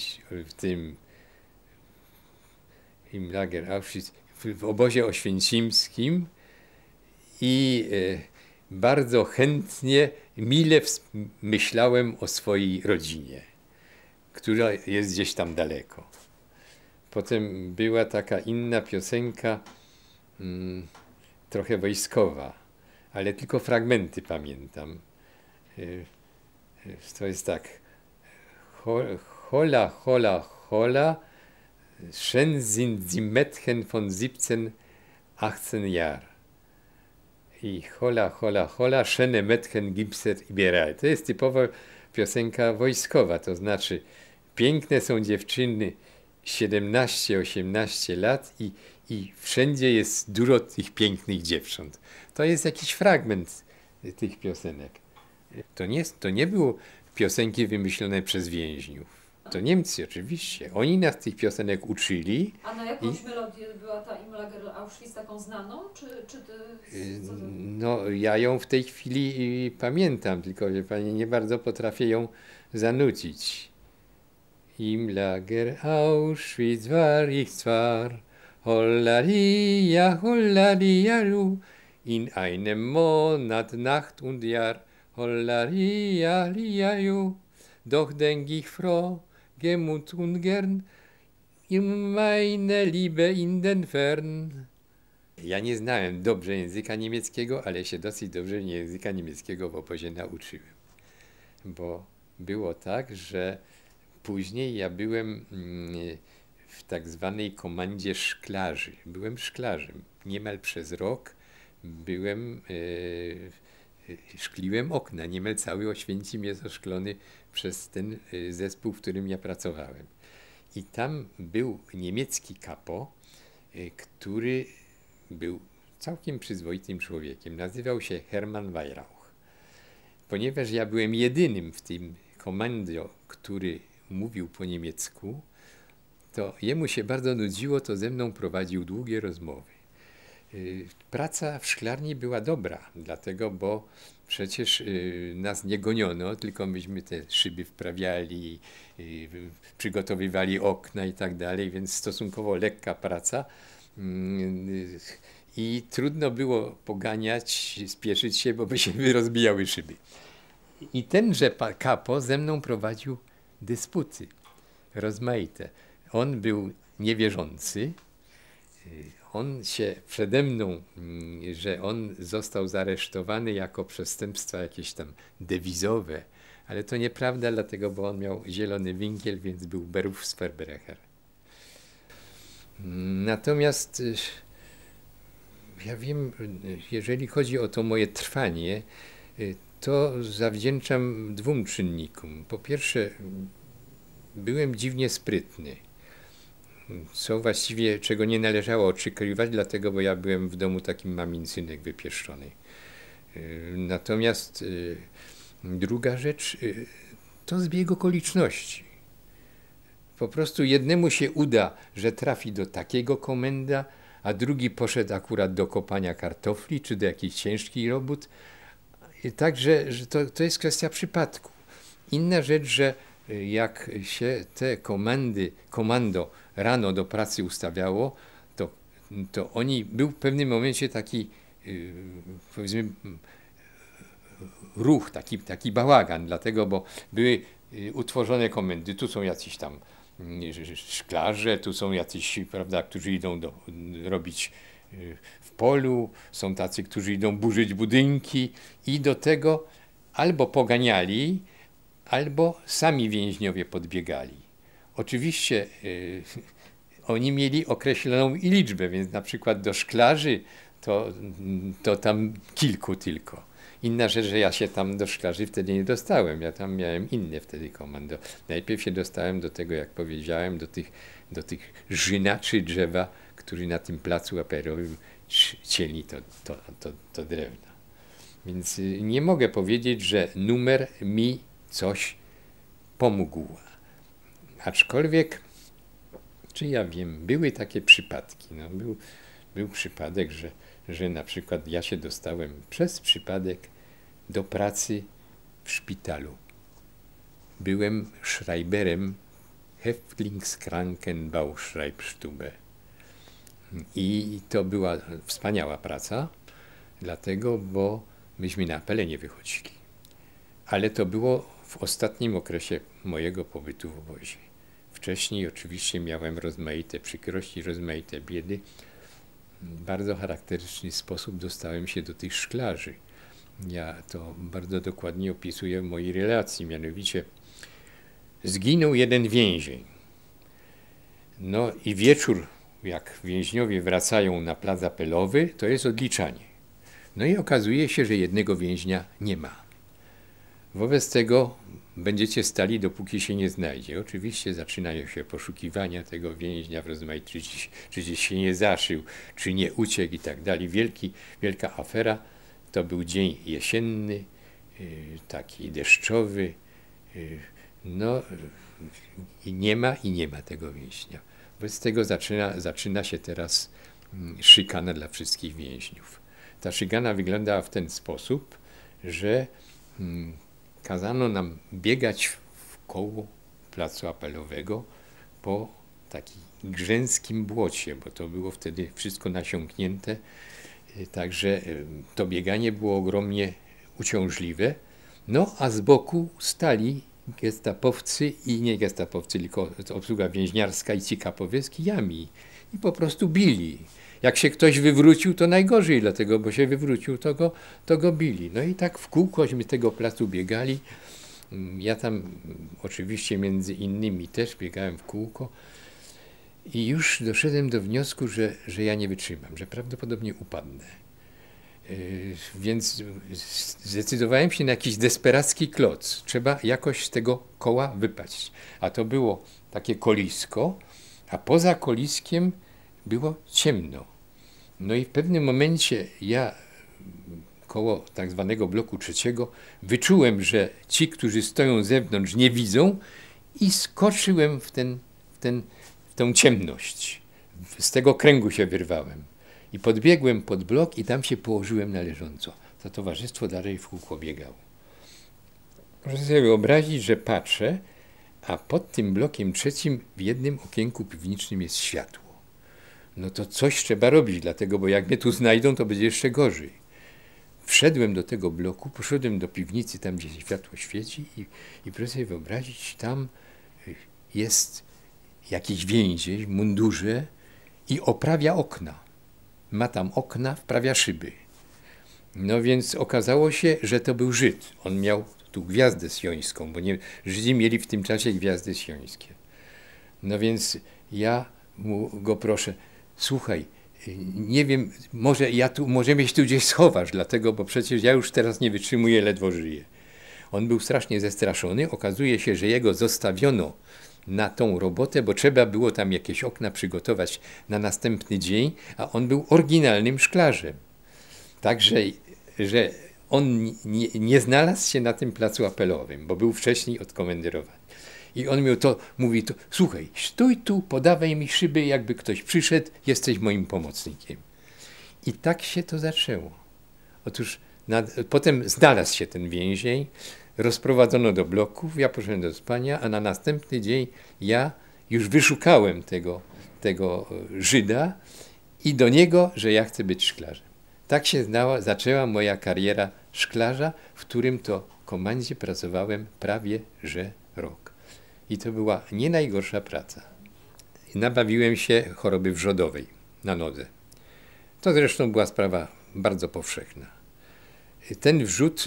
im Lager Auschwitz, w obozie oświęcimskim i bardzo chętnie, mile myślałem o swojej rodzinie, która jest gdzieś tam daleko. Potem była taka inna piosenka, trochę wojskowa, ale tylko fragmenty pamiętam. To jest tak. Hola, hola, hola, schön sind die Mädchen von 17, 18 Jahr. I hola, hola, hola, schöne Mädchen gibt's überall. To jest typowa piosenka wojskowa, to znaczy piękne są dziewczyny 17-18 lat i wszędzie jest dużo tych pięknych dziewcząt. To jest jakiś fragment tych piosenek. To nie były piosenki wymyślone przez więźniów. To Niemcy oczywiście. Oni nas tych piosenek uczyli. A na jakąś melodię była ta Im Lager Auschwitz taką znaną? Czy ty, No ja ją w tej chwili pamiętam, tylko że pani nie bardzo potrafię ją zanucić. Im Lager Auschwitz war ich zwar, hollaria, hollaria, in einem Monat, Nacht und Jahr, hollaria, lia, doch denk ich froh, gemut und gern, meine Liebe in den Fern. Ja nie znałem dobrze języka niemieckiego, ale się dosyć dobrze języka niemieckiego w obozie nauczyłem. Bo było tak, że później ja byłem w tak zwanej komandzie szklarzy. Byłem szklarzem. Niemal przez rok szkliłem okna. Niemal cały Oświęcim jest oszklony przez ten zespół, w którym ja pracowałem. I tam był niemiecki kapo, który był całkiem przyzwoitym człowiekiem. Nazywał się Hermann Weihrauch. Ponieważ ja byłem jedynym w tym komando, który mówił po niemiecku, to jemu się bardzo nudziło, to ze mną prowadził długie rozmowy. Praca w szklarni była dobra, dlatego, bo przecież nas nie goniono, tylko myśmy te szyby wprawiali, przygotowywali okna i tak dalej, więc stosunkowo lekka praca i trudno było poganiać, spieszyć się, bo by się rozbijały szyby. I tenże kapo ze mną prowadził dysputy rozmaite. On był niewierzący. On się przede mną, że on został zaresztowany jako przestępstwa jakieś tam dewizowe, ale to nieprawda, dlatego, bo on miał zielony winkiel, więc był Berufsverbrecher. Natomiast ja wiem, jeżeli chodzi o to moje trwanie, to zawdzięczam dwóm czynnikom. Po pierwsze, byłem dziwnie sprytny, co właściwie czego nie należało oczekiwać, dlatego, bo ja byłem w domu takim mamin synek wypieszczony. Natomiast druga rzecz to zbieg okoliczności. Po prostu jednemu się uda, że trafi do takiego komenda, a drugi poszedł akurat do kopania kartofli czy do jakichś ciężkich robót. Także że to jest kwestia przypadku. Inna rzecz, że jak się te komando rano do pracy ustawiało, to był w pewnym momencie taki, powiedzmy, ruch, taki bałagan, dlatego, bo były utworzone komendy, tu są jacyś tam szklarze, tu są jacyś, prawda, którzy idą robić w polu, są tacy, którzy idą burzyć budynki i do tego albo poganiali, albo sami więźniowie podbiegali. Oczywiście oni mieli określoną liczbę, więc na przykład do szklarzy to tam kilku tylko. Inna rzecz, że ja się tam do szklarzy wtedy nie dostałem. Ja tam miałem inne wtedy komando. Najpierw się dostałem do tego, jak powiedziałem, do tych żynaczy drzewa, którzy na tym placu aperowym cieli to drewno. Więc nie mogę powiedzieć, że numer mi coś pomógł. Aczkolwiek, czy ja wiem, były takie przypadki. No, był był przypadek, że na przykład ja się dostałem przez przypadek do pracy w szpitalu. Byłem Schreiberem Häftlingskrankenbauschreibstube. I to była wspaniała praca, dlatego, bo myśmy na apele nie wychodzili. Ale to było w ostatnim okresie mojego pobytu w obozie. Wcześniej oczywiście miałem rozmaite przykrości, rozmaite biedy. W bardzo charakterystyczny sposób dostałem się do tych szklarzy. Ja to bardzo dokładnie opisuję w mojej relacji, mianowicie zginął jeden więzień. No i wieczór, jak więźniowie wracają na plac apelowy, to jest odliczanie. No i okazuje się, że jednego więźnia nie ma. Wobec tego będziecie stali, dopóki się nie znajdzie. Oczywiście zaczynają się poszukiwania tego więźnia w rozmaitości, czy gdzieś się nie zaszył, czy nie uciekł i tak dalej. Wielka afera. To był dzień jesienny, taki deszczowy. No i nie ma tego więźnia. Wobec tego zaczyna się teraz szykana dla wszystkich więźniów. Ta szykana wyglądała w ten sposób, że kazano nam biegać w koło placu apelowego po takim grzęskim błocie, bo to było wtedy wszystko nasiąknięte, także to bieganie było ogromnie uciążliwe. No a z boku stali gestapowcy i nie gestapowcy, tylko obsługa więźniarska i ci kapowie z kijami i po prostu bili. Jak się ktoś wywrócił, to najgorzej, dlatego, bo się wywrócił, to go bili. No i tak w kółkośmy tego placu biegali. Ja tam oczywiście między innymi też biegałem w kółko i już doszedłem do wniosku, że ja nie wytrzymam, że prawdopodobnie upadnę. Więc zdecydowałem się na jakiś desperacki kloc. Trzeba jakoś z tego koła wypaść. A to było takie kolisko, a poza koliskiem było ciemno. No i w pewnym momencie ja koło tak zwanego bloku 3 wyczułem, że ci, którzy stoją z zewnątrz, nie widzą i skoczyłem w tą ciemność. Z tego kręgu się wyrwałem. I podbiegłem pod blok i tam się położyłem na leżąco. To towarzystwo dalej w kółko biegało. Proszę sobie wyobrazić, że patrzę, a pod tym blokiem 3 w jednym okienku piwniczym jest światło. No to coś trzeba robić, dlatego, bo jak mnie tu znajdą, to będzie jeszcze gorzej. Wszedłem do tego bloku, poszedłem do piwnicy, tam gdzie światło świeci i proszę sobie wyobrazić, tam jest jakiś więzień w mundurze i oprawia okna. Ma tam okna, wprawia szyby. No więc okazało się, że to był Żyd. On miał tu gwiazdę siońską, bo Żydzi mieli w tym czasie gwiazdy siońskie. No więc ja go proszę, słuchaj, nie wiem, może mnie się tu gdzieś schowasz, dlatego, bo przecież ja już teraz nie wytrzymuję, ledwo żyję. On był strasznie zestraszony. Okazuje się, że jego zostawiono na tą robotę, bo trzeba było tam jakieś okna przygotować na następny dzień, a on był oryginalnym szklarzem. Także, że on nie znalazł się na tym placu apelowym, bo był wcześniej odkomendyrowany. I on mówi, słuchaj, stój tu, podawaj mi szyby, jakby ktoś przyszedł, jesteś moim pomocnikiem. I tak się to zaczęło. Otóż potem znalazł się ten więzień, rozprowadzono do bloków, ja poszedłem do spania, a na następny dzień ja już wyszukałem tego Żyda i do niego, że ja chcę być szklarzem. Tak się zaczęła moja kariera szklarza, w którym to komandzie pracowałem prawie że rok. I to była nie najgorsza praca. Nabawiłem się choroby wrzodowej na nodze. To zresztą była sprawa bardzo powszechna. Ten wrzód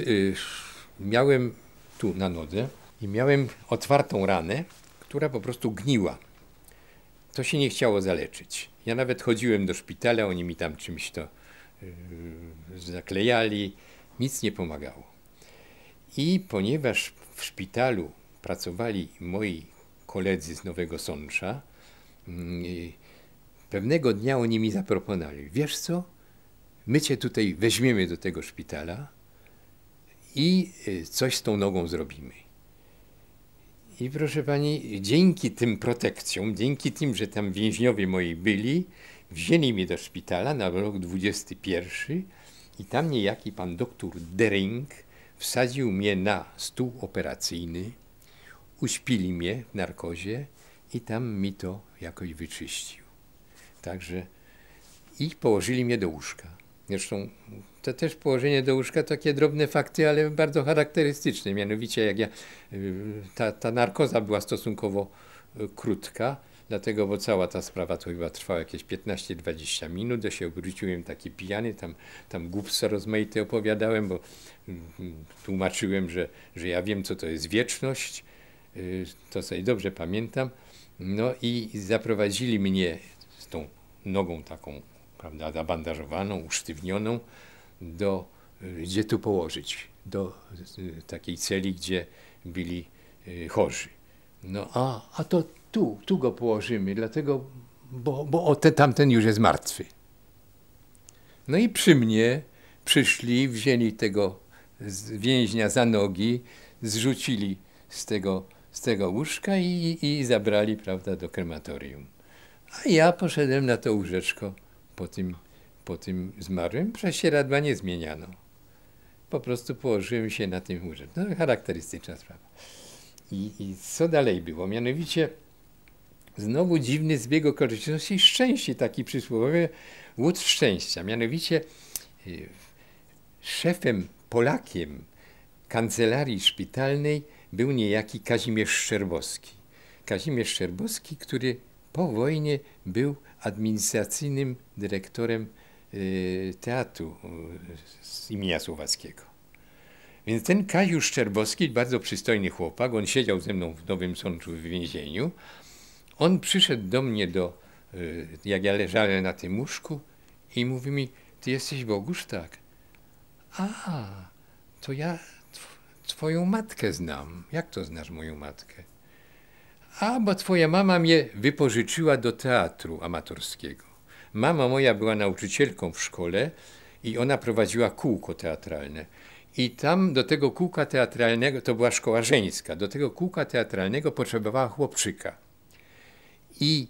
miałem tu na nodze i miałem otwartą ranę, która po prostu gniła. To się nie chciało zaleczyć. Ja nawet chodziłem do szpitala, oni mi tam czymś to zaklejali, nic nie pomagało. I ponieważ w szpitalu pracowali moi koledzy z Nowego Sącza, pewnego dnia oni mi zaproponowali, wiesz co, my cię tutaj weźmiemy do tego szpitala i coś z tą nogą zrobimy. I proszę pani, dzięki tym protekcjom, dzięki tym, że tam więźniowie moi byli, wzięli mnie do szpitala na rok 21 i tam niejaki pan doktor Dering wsadził mnie na stół operacyjny, uśpili mnie w narkozie i tam mi to jakoś wyczyścił. Także i położyli mnie do łóżka. Zresztą to też położenie do łóżka, takie drobne fakty, ale bardzo charakterystyczne. Mianowicie jak ta narkoza była stosunkowo krótka, dlatego, bo cała ta sprawa to chyba trwała jakieś 15-20 minut, ja się obróciłem taki pijany, tam głupstwa rozmaite opowiadałem, bo tłumaczyłem, że ja wiem, co to jest wieczność, to sobie dobrze pamiętam. No i zaprowadzili mnie z tą nogą taką, prawda, zabandażowaną, usztywnioną, gdzie tu położyć, do takiej celi, gdzie byli chorzy. No a to tu go położymy, dlatego, bo tamten już jest martwy. No i przy mnie przyszli, wzięli tego więźnia za nogi, zrzucili z tego łóżka i zabrali, prawda, do krematorium. A ja poszedłem na to łóżeczko po tym zmarłym. Prześcieradła nie zmieniano. Po prostu położyłem się na tym łóżeczku. No, charakterystyczna sprawa. I co dalej było? Mianowicie znowu dziwny zbieg okoliczności, szczęście, taki przysłowiowy łód szczęścia. Mianowicie szefem, Polakiem kancelarii szpitalnej był niejaki Kazimierz Szczerbowski. Kazimierz Szczerbowski, który po wojnie był administracyjnym dyrektorem teatru z imienia Słowackiego. Więc ten Kaziusz Szczerbowski, bardzo przystojny chłopak, on siedział ze mną w Nowym Sączu w więzieniu. On przyszedł do mnie, jak ja leżałem na tym łóżku i mówi mi: ty jesteś Bogusz? Tak. A, to ja twoją matkę znam. Jak to znasz moją matkę? A, bo twoja mama mnie wypożyczyła do teatru amatorskiego. Mama moja była nauczycielką w szkole i ona prowadziła kółko teatralne. I tam do tego kółka teatralnego, to była szkoła żeńska, do tego kółka teatralnego potrzebowała chłopczyka. I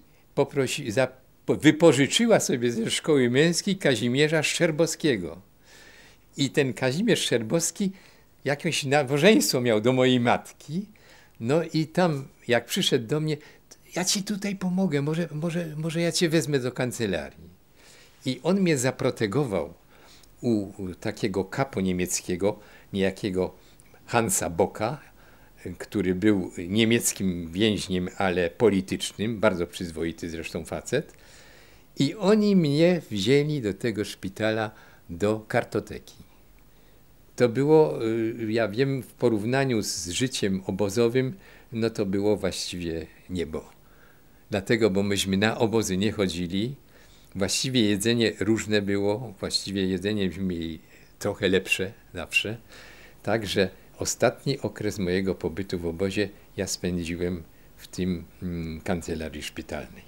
wypożyczyła sobie ze szkoły męskiej Kazimierza Szczerbowskiego. I ten Kazimierz Szczerbowski jakieś nabożeństwo miał do mojej matki. No i tam, jak przyszedł do mnie: ja ci tutaj pomogę, może ja cię wezmę do kancelarii. I on mnie zaprotegował u takiego kapo niemieckiego, niejakiego Hansa Bocka, który był niemieckim więźniem, ale politycznym, bardzo przyzwoity zresztą facet. I oni mnie wzięli do tego szpitala, do kartoteki. To było, ja wiem, w porównaniu z życiem obozowym, no to było właściwie niebo. Dlatego, bo myśmy na obozy nie chodzili, właściwie jedzenie różne było, właściwie jedzenie mieli trochę lepsze zawsze. Także ostatni okres mojego pobytu w obozie ja spędziłem w tym kancelarii szpitalnej.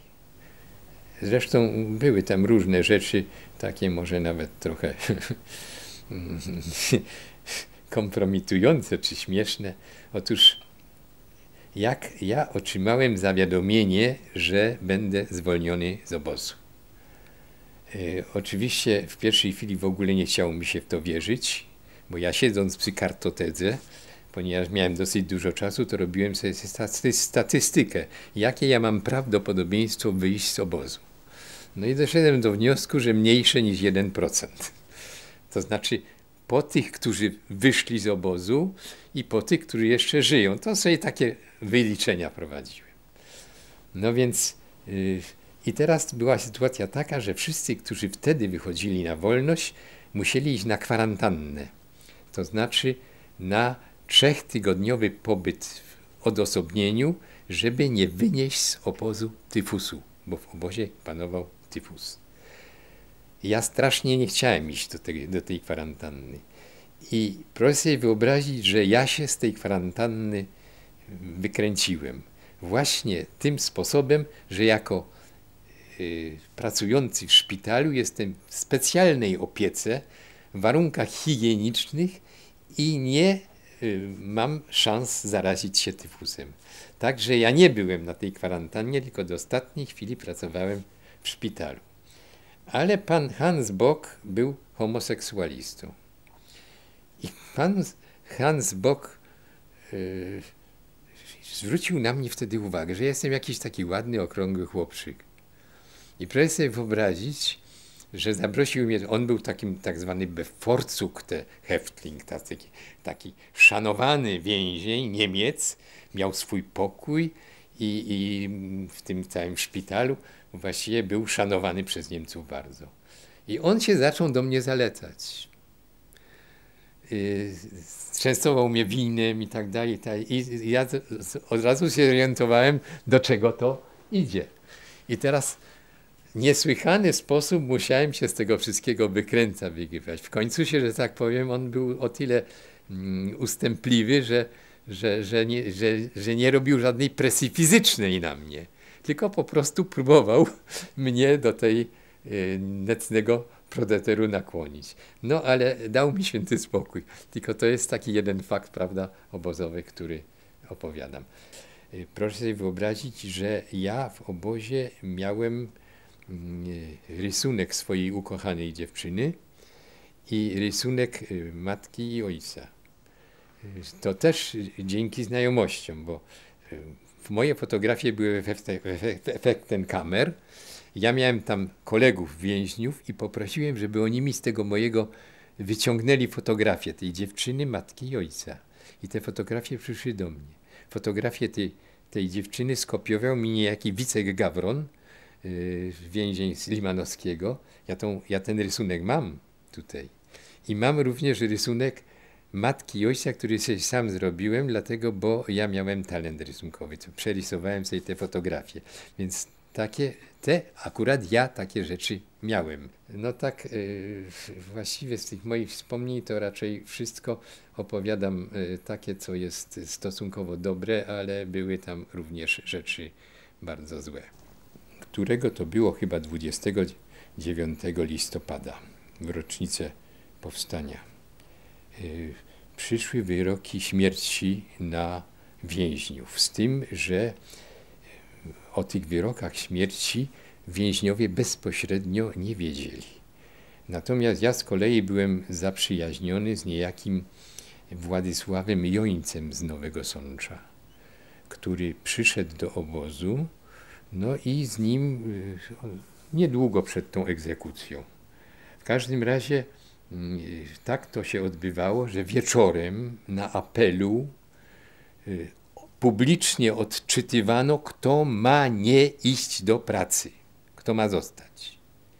Zresztą były tam różne rzeczy, takie może nawet trochę kompromitujące czy śmieszne. Otóż jak ja otrzymałem zawiadomienie, że będę zwolniony z obozu. Oczywiście w pierwszej chwili w ogóle nie chciało mi się w to wierzyć, bo ja siedząc przy kartotece, ponieważ miałem dosyć dużo czasu, to robiłem sobie statystykę, jakie ja mam prawdopodobieństwo wyjść z obozu. No i doszedłem do wniosku, że mniejsze niż 1%. To znaczy po tych, którzy wyszli z obozu i po tych, którzy jeszcze żyją. To sobie takie wyliczenia prowadziłem. No więc i teraz była sytuacja taka, że wszyscy, którzy wtedy wychodzili na wolność, musieli iść na kwarantannę. To znaczy na 3-tygodniowy pobyt w odosobnieniu, żeby nie wynieść z obozu tyfusu, bo w obozie panował tyfus. Ja strasznie nie chciałem iść do tej kwarantanny. I proszę sobie wyobrazić, że ja się z tej kwarantanny wykręciłem. Właśnie tym sposobem, że jako pracujący w szpitalu jestem w specjalnej opiece, w warunkach higienicznych i nie mam szans zarazić się tyfusem. Także ja nie byłem na tej kwarantannie, tylko do ostatniej chwili pracowałem w szpitalu. Ale pan Hans Bock był homoseksualistą. I pan Hans Bock zwrócił na mnie wtedy uwagę, że jestem jakiś taki ładny, okrągły chłopczyk. I proszę sobie wyobrazić, że zaprosił mnie, on był takim tak zwany bevorzugter Häftling, taki szanowany więzień, Niemiec, miał swój pokój i w tym całym szpitalu właściwie był szanowany przez Niemców bardzo. I on się zaczął do mnie zalecać. Częstował mnie winem i tak dalej. I ja od razu się orientowałem, do czego to idzie. I teraz w niesłychany sposób musiałem się z tego wszystkiego wygrywać. W końcu się, że tak powiem, on był o tyle ustępliwy, że nie robił żadnej presji fizycznej na mnie, tylko po prostu próbował mnie do tej nędznego prodeteru nakłonić. No ale dał mi święty spokój. Tylko to jest taki jeden fakt, prawda, obozowy, który opowiadam. Proszę sobie wyobrazić, że ja w obozie miałem rysunek swojej ukochanej dziewczyny i rysunek matki i ojca. To też dzięki znajomościom, bo moje fotografie były efektem kamer. Ja miałem tam kolegów więźniów i poprosiłem, żeby oni mi z tego mojego wyciągnęli fotografię tej dziewczyny, matki i ojca. I te fotografie przyszły do mnie. Fotografię tej dziewczyny skopiował mi niejaki Wicek Gawron, więzień z Limanowskiego. Ja ten rysunek mam tutaj. I mam również rysunek matki i ojca, który sobie sam zrobiłem, dlatego, bo ja miałem talent rysunkowy. To przerysowałem sobie te fotografie. Więc akurat ja takie rzeczy miałem. No tak, właściwie z tych moich wspomnień to raczej wszystko opowiadam takie, co jest stosunkowo dobre, ale były tam również rzeczy bardzo złe. Którego to było chyba 29 listopada, w rocznicę powstania. Przyszły wyroki śmierci na więźniów, z tym, że o tych wyrokach śmierci więźniowie bezpośrednio nie wiedzieli. Natomiast ja z kolei byłem zaprzyjaźniony z niejakim Władysławem Jońcem z Nowego Sącza, który przyszedł do obozu, no i z nim niedługo przed tą egzekucją. W każdym razie tak to się odbywało, że wieczorem na apelu publicznie odczytywano, kto ma nie iść do pracy, kto ma zostać.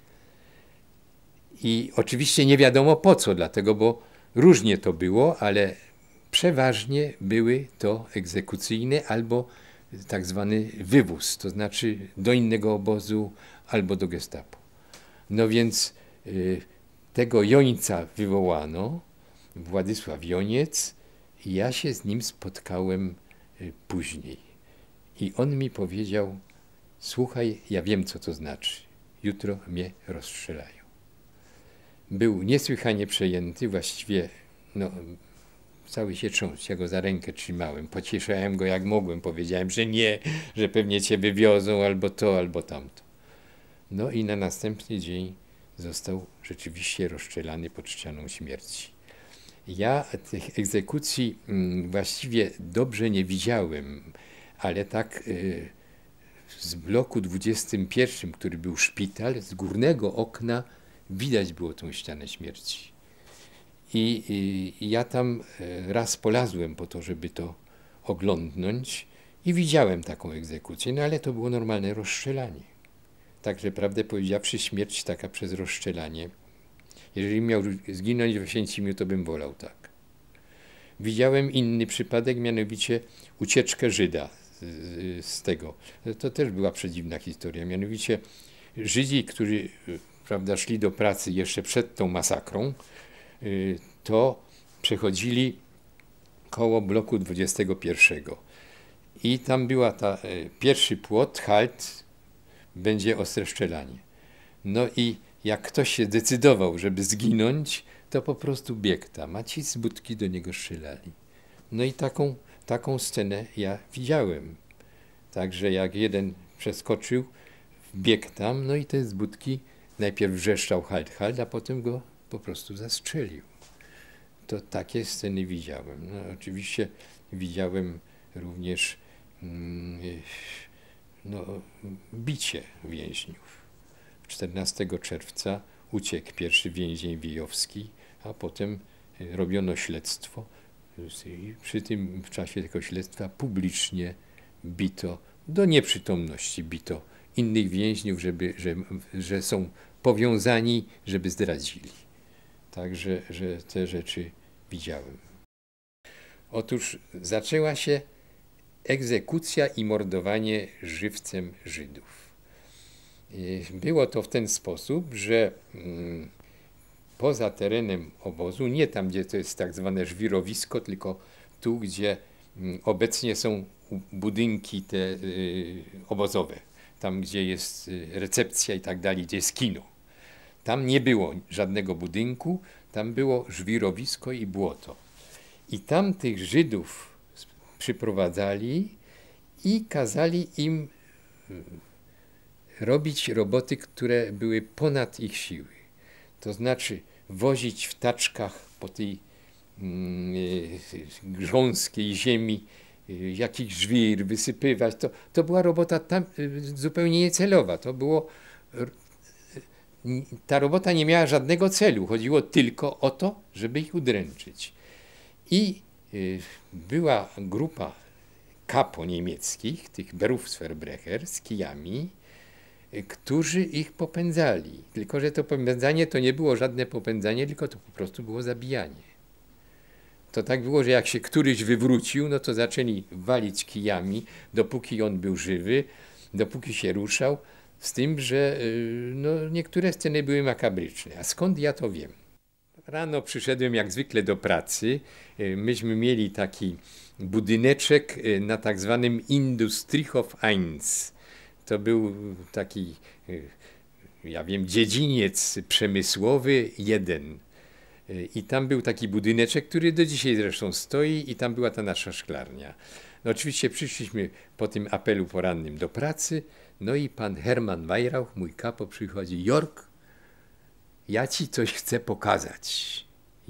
I oczywiście nie wiadomo po co, dlatego, bo różnie to było, ale przeważnie były to egzekucyjne albo tak zwany wywóz, to znaczy do innego obozu albo do gestapo. No więc tego Jońca wywołano, Władysław Joniec, i ja się z nim spotkałem później. I on mi powiedział: słuchaj, ja wiem, co to znaczy. Jutro mnie rozstrzelają. Był niesłychanie przejęty, właściwie cały się trząsł. Ja go za rękę trzymałem, pocieszałem go jak mogłem. Powiedziałem, że nie, że pewnie cię wywiozą, albo to, albo tamto. No i na następny dzień został rzeczywiście rozstrzelany pod ścianą śmierci. Ja tych egzekucji właściwie dobrze nie widziałem, ale tak z bloku 21, który był szpital, z górnego okna widać było tą ścianę śmierci. I ja tam raz polazłem po to, żeby to oglądnąć i widziałem taką egzekucję, no ale to było normalne rozstrzelanie. Także prawdę powiedziawszy, śmierć taka przez rozstrzelanie. Jeżeli miał zginąć w Oświęcimiu, to bym wolał tak. Widziałem inny przypadek, mianowicie ucieczkę Żyda z tego. To też była przedziwna historia. Mianowicie Żydzi, którzy szli do pracy jeszcze przed tą masakrą, to przechodzili koło bloku 21. I tam była pierwszy płot, halt, będzie ostre strzelanie. No i jak ktoś się decydował, żeby zginąć, to po prostu biegł tam, a ci z budki do niego strzelali. No i taką scenę ja widziałem. Także jak jeden przeskoczył, biegł tam, no i te z budki najpierw wrzeszczał halt, halt, a potem go po prostu zastrzelił. To takie sceny widziałem. No, oczywiście widziałem również bicie więźniów. 14 czerwca uciekł pierwszy więzień Wiejowski, a potem robiono śledztwo. I w czasie tego śledztwa publicznie bito, do nieprzytomności bito innych więźniów, że są powiązani, żeby zdradzili. Także że te rzeczy widziałem. Otóż zaczęła się egzekucja i mordowanie żywcem Żydów. Było to w ten sposób, że poza terenem obozu, nie tam, gdzie to jest tak zwane żwirowisko, tylko tu, gdzie obecnie są budynki te obozowe, tam, gdzie jest recepcja i tak dalej, gdzie jest kino. Tam nie było żadnego budynku, tam było żwirowisko i błoto. I tam tych Żydów przyprowadzali i kazali im robić roboty, które były ponad ich siły. To znaczy wozić w taczkach po tej grząskiej ziemi jakiś żwir, wysypywać. To była robota tam zupełnie niecelowa. Ta robota nie miała żadnego celu. Chodziło tylko o to, żeby ich udręczyć. I była grupa kapo niemieckich, tych Berufsverbrecher z kijami, którzy ich popędzali. Tylko że to popędzanie to nie było żadne popędzanie, tylko to po prostu było zabijanie. To tak było, że jak się któryś wywrócił, no to zaczęli walić kijami, dopóki on był żywy, dopóki się ruszał, z tym, że niektóre sceny były makabryczne. A skąd ja to wiem? Rano przyszedłem jak zwykle do pracy. Myśmy mieli taki budyneczek na tak zwanym Industriehof 1. To był taki, dziedziniec przemysłowy 1. I tam był taki budyneczek, który do dzisiaj zresztą stoi i tam była ta nasza szklarnia. No oczywiście przyszliśmy po tym apelu porannym do pracy, no i pan Hermann Weihrauch, mój kapo, przychodzi: Jork, ja ci coś chcę pokazać.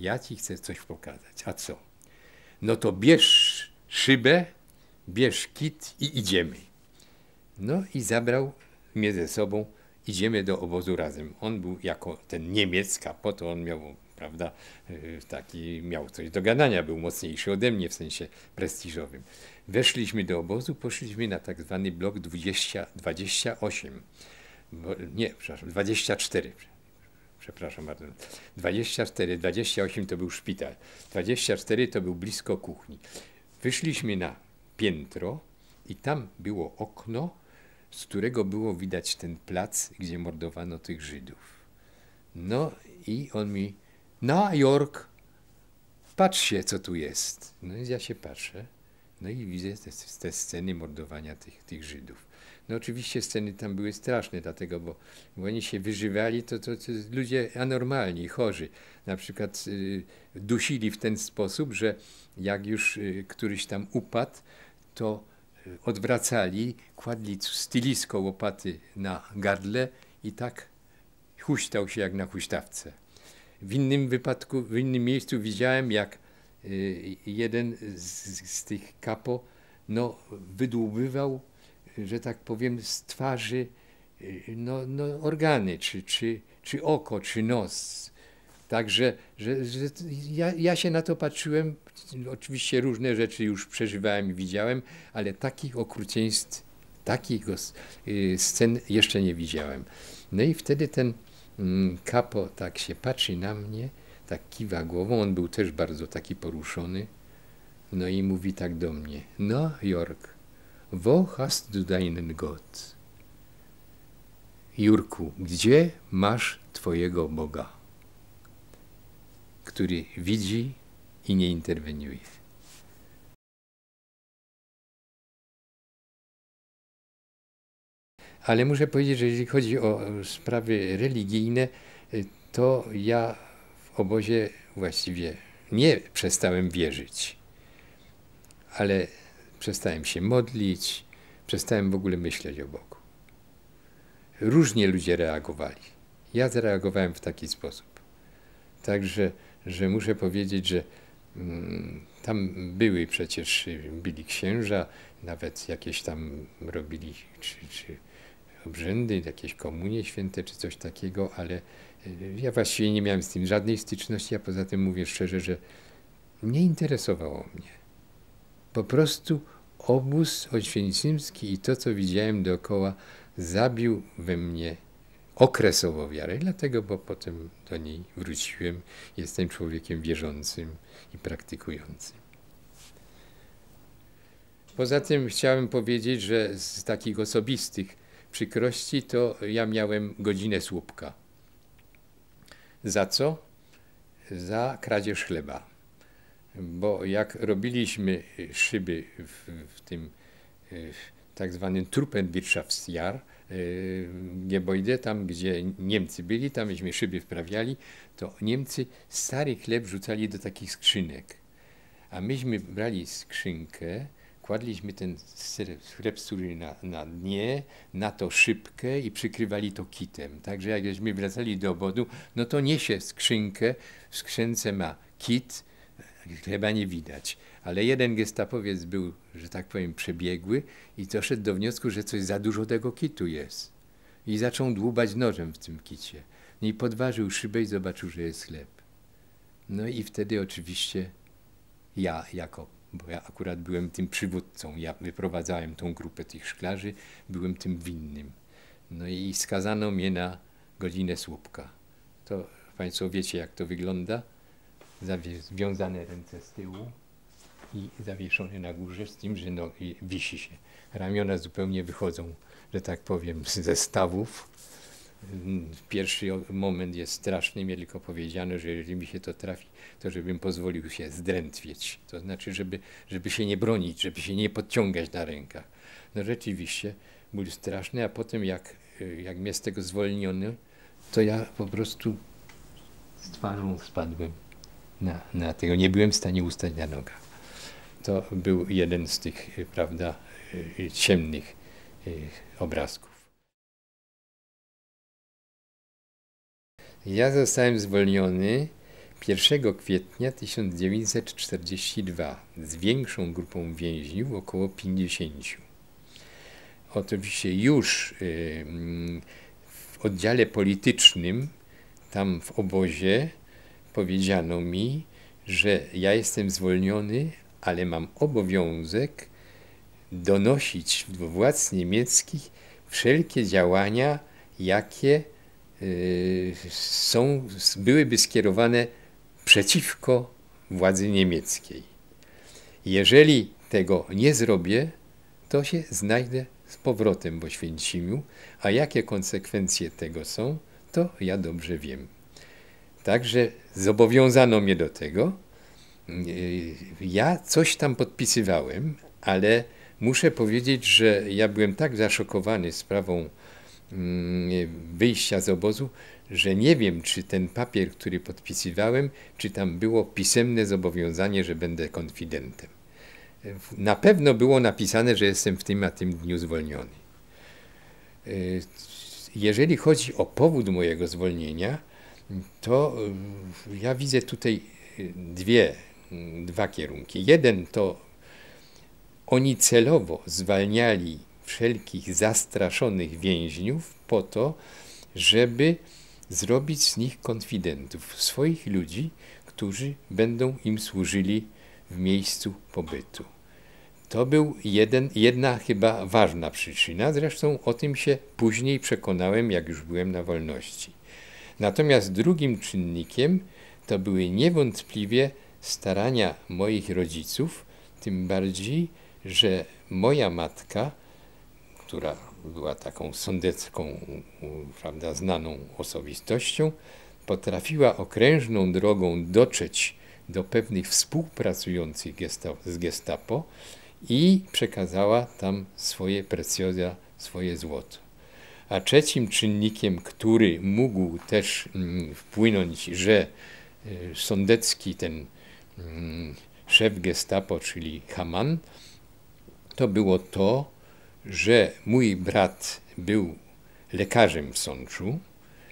A co? No to bierz szybę, bierz kit i idziemy. No i zabrał mnie ze sobą, idziemy do obozu razem. On był jako ten Niemiec, kapo, to on miał, prawda, miał coś do gadania, był mocniejszy ode mnie w sensie prestiżowym. Weszliśmy do obozu, poszliśmy na tak zwany blok 28. 24. Przepraszam bardzo. 24, 28 to był szpital. 24 to był blisko kuchni. Wyszliśmy na piętro i tam było okno, z którego było widać ten plac, gdzie mordowano tych Żydów. No i on mi: no Jork, patrz się, co tu jest. No i ja się patrzę, no i widzę te sceny mordowania tych Żydów. No oczywiście sceny tam były straszne, dlatego, bo oni się wyżywali, to ludzie anormalni, chorzy. Na przykład dusili w ten sposób, że jak już któryś tam upadł, to odwracali, kładli stylisko łopaty na gardle i tak huśtał się jak na huśtawce. W innym wypadku, w innym miejscu widziałem, jak jeden z tych kapo wydłubywał, że tak powiem, z twarzy organy, czy oko, czy nos. Także że ja się na to patrzyłem, oczywiście różne rzeczy już przeżywałem i widziałem, ale takich okrucieństw, takich scen jeszcze nie widziałem. No i wtedy ten kapo tak się patrzy na mnie, tak kiwa głową, on był też bardzo taki poruszony, no i mówi tak do mnie: no Jork, wo hast du deinen Gott? Jurku, gdzie masz twojego Boga, który widzi i nie interweniuje? Ale muszę powiedzieć, że jeżeli chodzi o sprawy religijne, to ja w obozie właściwie nie przestałem wierzyć, ale przestałem się modlić, przestałem w ogóle myśleć o Bogu. Różnie ludzie reagowali. Ja zareagowałem w taki sposób. Także, że muszę powiedzieć, że tam byli księża, nawet jakieś tam robili czy obrzędy, jakieś komunie święte, czy coś takiego, ale ja właściwie nie miałem z tym żadnej styczności, a poza tym mówię szczerze, że nie interesowało mnie. Po prostu obóz oświęcimski i to, co widziałem dookoła, zabił we mnie okresowo wiarę, dlatego, bo potem do niej wróciłem. Jestem człowiekiem wierzącym i praktykującym. Poza tym chciałem powiedzieć, że z takich osobistych przykrości to ja miałem godzinę słupka. Za co? Za kradzież chleba. Bo jak robiliśmy szyby w tym tak zwanym Truppenwirtschaftsjahr, Gebäude, tam gdzie Niemcy byli, tam myśmy szyby wprawiali, to Niemcy stary chleb rzucali do takich skrzynek. A myśmy brali skrzynkę, kładliśmy ten chleb sury na dnie, na to szybkę i przykrywali to kitem. Także jakśmy wracali do obozu, no to niesie skrzynkę, w skrzynce ma kit, chleba nie widać. Ale jeden gestapowiec był, że tak powiem, przebiegły i doszedł do wniosku, że coś za dużo tego kitu jest. I zaczął dłubać nożem w tym kicie. I podważył szybę i zobaczył, że jest chleb. No i wtedy oczywiście bo ja akurat byłem tym przywódcą, ja wyprowadzałem tą grupę tych szklarzy, byłem tym winnym. No i skazano mnie na godzinę słupka. To Państwo wiecie, jak to wygląda. Związane ręce z tyłu i zawieszone na górze, z tym, że wisi się. Ramiona zupełnie wychodzą, że tak powiem, ze stawów. Pierwszy moment jest straszny, mnie tylko powiedziano, że jeżeli mi się to trafi, to żebym pozwolił się zdrętwieć. To znaczy, żeby się nie bronić, żeby się nie podciągać na rękach. No rzeczywiście, ból straszny, a potem jak mnie z tego zwolniono, to ja po prostu z twarzą spadłem na tego. Nie byłem w stanie ustać na nogach. To był jeden z tych, prawda, ciemnych obrazków. Ja zostałem zwolniony 1 kwietnia 1942 z większą grupą więźniów, około 50. Oczywiście już w oddziale politycznym, tam w obozie, powiedziano mi, że ja jestem zwolniony, ale mam obowiązek donosić do władz niemieckich wszelkie działania, jakie byłyby skierowane przeciwko władzy niemieckiej. Jeżeli tego nie zrobię, to się znajdę z powrotem w Oświęcimiu, a jakie konsekwencje tego są, to ja dobrze wiem. Także zobowiązano mnie do tego. Ja coś tam podpisywałem, ale muszę powiedzieć, że ja byłem tak zaszokowany sprawą wyjścia z obozu, że nie wiem, czy ten papier, który podpisywałem, czy tam było pisemne zobowiązanie, że będę konfidentem. Na pewno było napisane, że jestem w tym a tym dniu zwolniony. Jeżeli chodzi o powód mojego zwolnienia, to ja widzę tutaj dwa kierunki. Jeden to oni celowo zwalniali wszelkich zastraszonych więźniów po to, żeby zrobić z nich konfidentów, swoich ludzi, którzy będą im służyli w miejscu pobytu. To był jedna chyba ważna przyczyna, zresztą o tym się później przekonałem, jak już byłem na wolności. Natomiast drugim czynnikiem to były niewątpliwie starania moich rodziców, tym bardziej, że moja matka, która była taką sądecką, prawda, znaną osobistością, potrafiła okrężną drogą dotrzeć do pewnych współpracujących z Gestapo i przekazała tam swoje precjoza, swoje złoto. A trzecim czynnikiem, który mógł też wpłynąć, że Sądecki, ten szef Gestapo, czyli Hamann, to było to, że mój brat był lekarzem w Sączu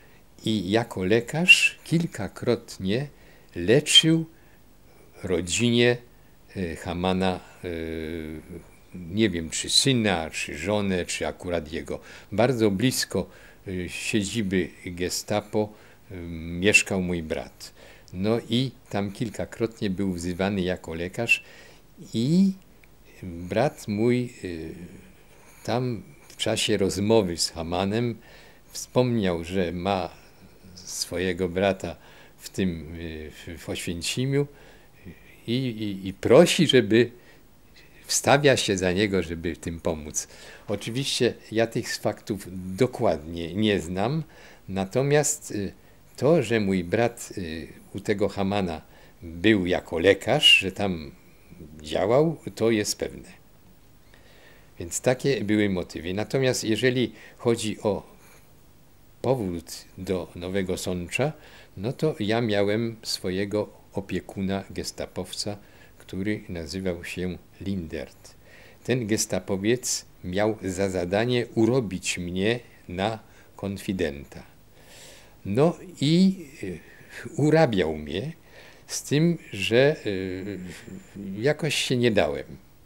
i jako lekarz kilkakrotnie leczył rodzinie Hamana, nie wiem czy syna, czy żonę, czy akurat jego. Bardzo blisko siedziby Gestapo mieszkał mój brat. No i tam kilkakrotnie był wzywany jako lekarz i brat mój tam w czasie rozmowy z Hamanem wspomniał, że ma swojego brata w Oświęcimiu i prosi, żeby wstawia się za niego, żeby tym pomóc. Oczywiście ja tych faktów dokładnie nie znam, natomiast to, że mój brat u tego Hamana był jako lekarz, że tam działał, to jest pewne. Więc takie były motywy. Natomiast jeżeli chodzi o powrót do Nowego Sącza, no to ja miałem swojego opiekuna gestapowca, który nazywał się Lindert. Ten gestapowiec miał za zadanie urobić mnie na konfidenta. No i urabiał mnie z tym, że jakoś się nie dałem.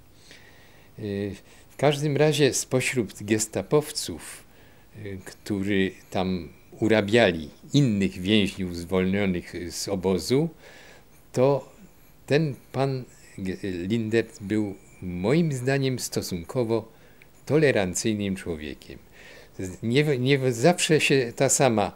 W każdym razie spośród gestapowców, którzy tam urabiali innych więźniów zwolnionych z obozu, to ten pan Lindert był moim zdaniem stosunkowo tolerancyjnym człowiekiem. Nie zawsze się ta sama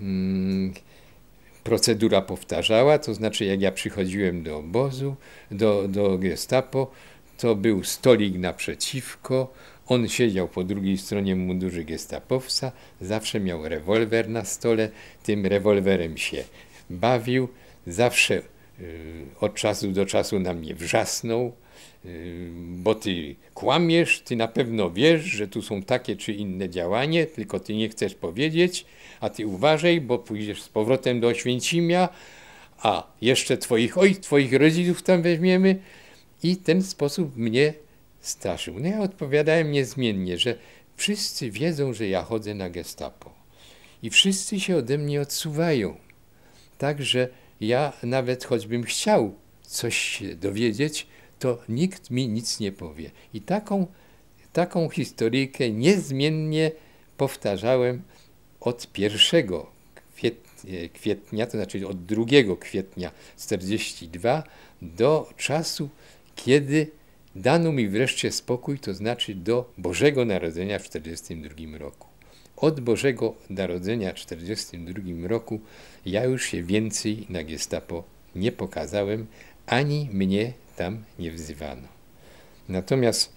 procedura powtarzała, to znaczy jak ja przychodziłem do obozu, do Gestapo, to był stolik naprzeciwko, on siedział po drugiej stronie w mundurze gestapowca, zawsze miał rewolwer na stole, tym rewolwerem się bawił, zawsze od czasu do czasu na mnie wrzasnął, bo ty kłamiesz, ty na pewno wiesz, że tu są takie czy inne działanie, tylko ty nie chcesz powiedzieć, a ty uważaj, bo pójdziesz z powrotem do Oświęcimia, a jeszcze twoich rodziców tam weźmiemy i w ten sposób mnie straszył. No ja odpowiadałem niezmiennie, że wszyscy wiedzą, że ja chodzę na Gestapo i wszyscy się ode mnie odsuwają, także ja nawet choćbym chciał coś się dowiedzieć, to nikt mi nic nie powie. I taką historyjkę niezmiennie powtarzałem od 1 kwietnia, to znaczy od 2 kwietnia 1942 do czasu, kiedy dano mi wreszcie spokój, to znaczy do Bożego Narodzenia w 1942 roku. Od Bożego Narodzenia w 1942 roku ja już się więcej na Gestapo nie pokazałem, ani mnie tam nie wzywano. Natomiast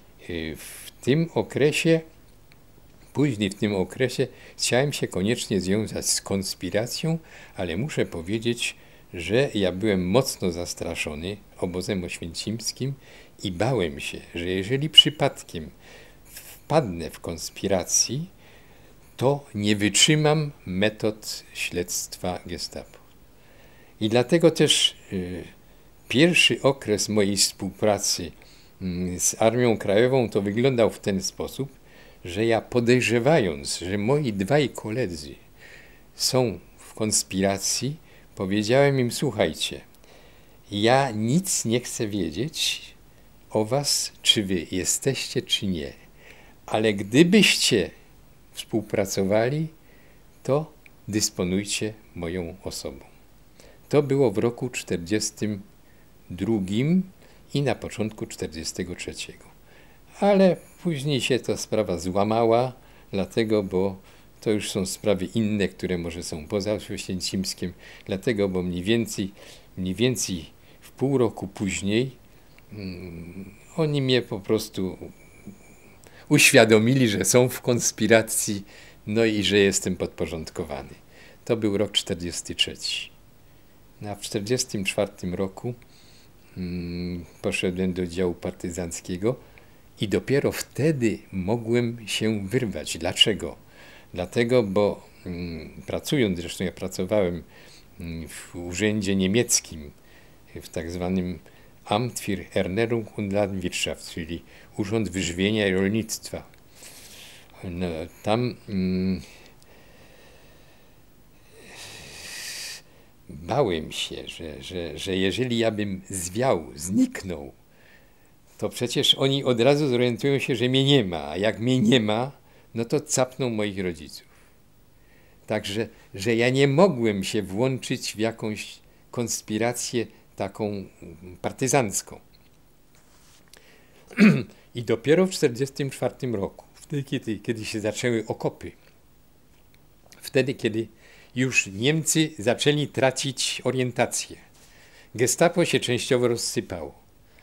później w tym okresie chciałem się koniecznie związać z konspiracją, ale muszę powiedzieć, że ja byłem mocno zastraszony obozem oświęcimskim i bałem się, że jeżeli przypadkiem wpadnę w konspiracji, to nie wytrzymam metod śledztwa Gestapo. I dlatego też pierwszy okres mojej współpracy z Armią Krajową to wyglądał w ten sposób, że ja podejrzewając, że moi dwaj koledzy są w konspiracji, powiedziałem im: słuchajcie, ja nic nie chcę wiedzieć o was, czy wy jesteście, czy nie, ale gdybyście współpracowali, to dysponujcie moją osobą. To było w roku 1942 i na początku 1943. Ale później się ta sprawa złamała, dlatego, bo to już są sprawy inne, które może są poza Oświęcimskiem, dlatego, bo mniej więcej w pół roku później oni mnie po prostu uświadomili, że są w konspiracji, no i że jestem podporządkowany. To był rok 1943. A w 1944 roku poszedłem do działu partyzanckiego i dopiero wtedy mogłem się wyrwać. Dlaczego? Dlatego, bo pracując, zresztą ja pracowałem w urzędzie niemieckim, w tak zwanym Amt für Ernährung und Landwirtschaft, czyli Urząd Wyżywienia i Rolnictwa. No, tam bałem się, że jeżeli ja bym zwiał, zniknął, to przecież oni od razu zorientują się, że mnie nie ma, a jak mnie nie ma, no to capną moich rodziców. Także, że ja nie mogłem się włączyć w jakąś konspirację taką partyzancką. I dopiero w 1944 roku, wtedy, kiedy się zaczęły okopy, wtedy, kiedy już Niemcy zaczęli tracić orientację, Gestapo się częściowo rozsypało,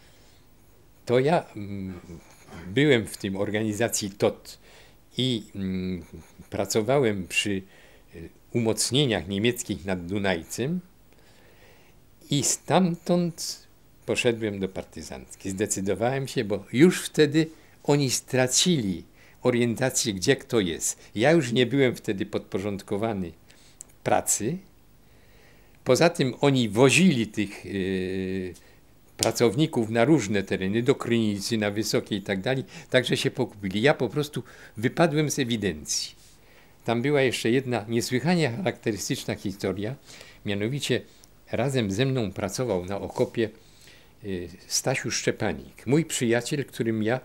to ja byłem w tym organizacji TOT i pracowałem przy umocnieniach niemieckich nad Dunajcem i stamtąd poszedłem do partyzantki. Zdecydowałem się, bo już wtedy oni stracili orientację, gdzie kto jest. Ja już nie byłem wtedy podporządkowany pracy. Poza tym oni wozili tych pracowników na różne tereny, do Krynicy, na Wysokiej i tak dalej, także się pokupili. Ja po prostu wypadłem z ewidencji. Tam była jeszcze jedna niesłychanie charakterystyczna historia, mianowicie razem ze mną pracował na okopie Stasiu Szczepanik, mój przyjaciel, którym ja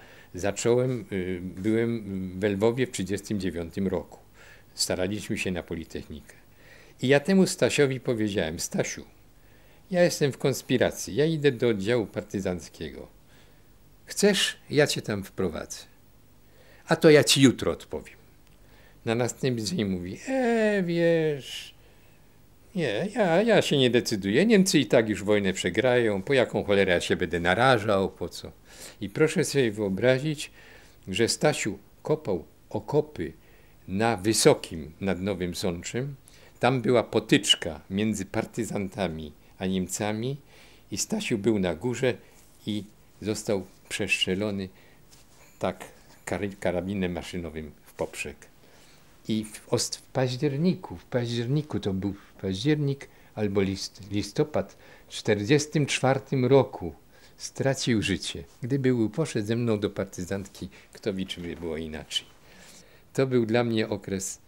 byłem w Lwowie w 1939 roku. Staraliśmy się na Politechnikę. I ja temu Stasiowi powiedziałem: Stasiu, ja jestem w konspiracji, ja idę do oddziału partyzanckiego. Chcesz? Ja cię tam wprowadzę. A to ja ci jutro odpowiem. Na następny dzień mówi: wiesz, nie, ja się nie decyduję. Niemcy i tak już wojnę przegrają. Po jaką cholerę ja się będę narażał, po co? I proszę sobie wyobrazić, że Stasiu kopał okopy na Wysokim nad Nowym Sączem. Tam była potyczka między partyzantami a Niemcami i Stasiu był na górze i został przestrzelony tak karabinem maszynowym w poprzek. I w październiku, to był październik albo listopad w 1944 roku stracił życie. Gdyby poszedł ze mną do partyzantki, kto wie, czy by było inaczej. To był dla mnie okres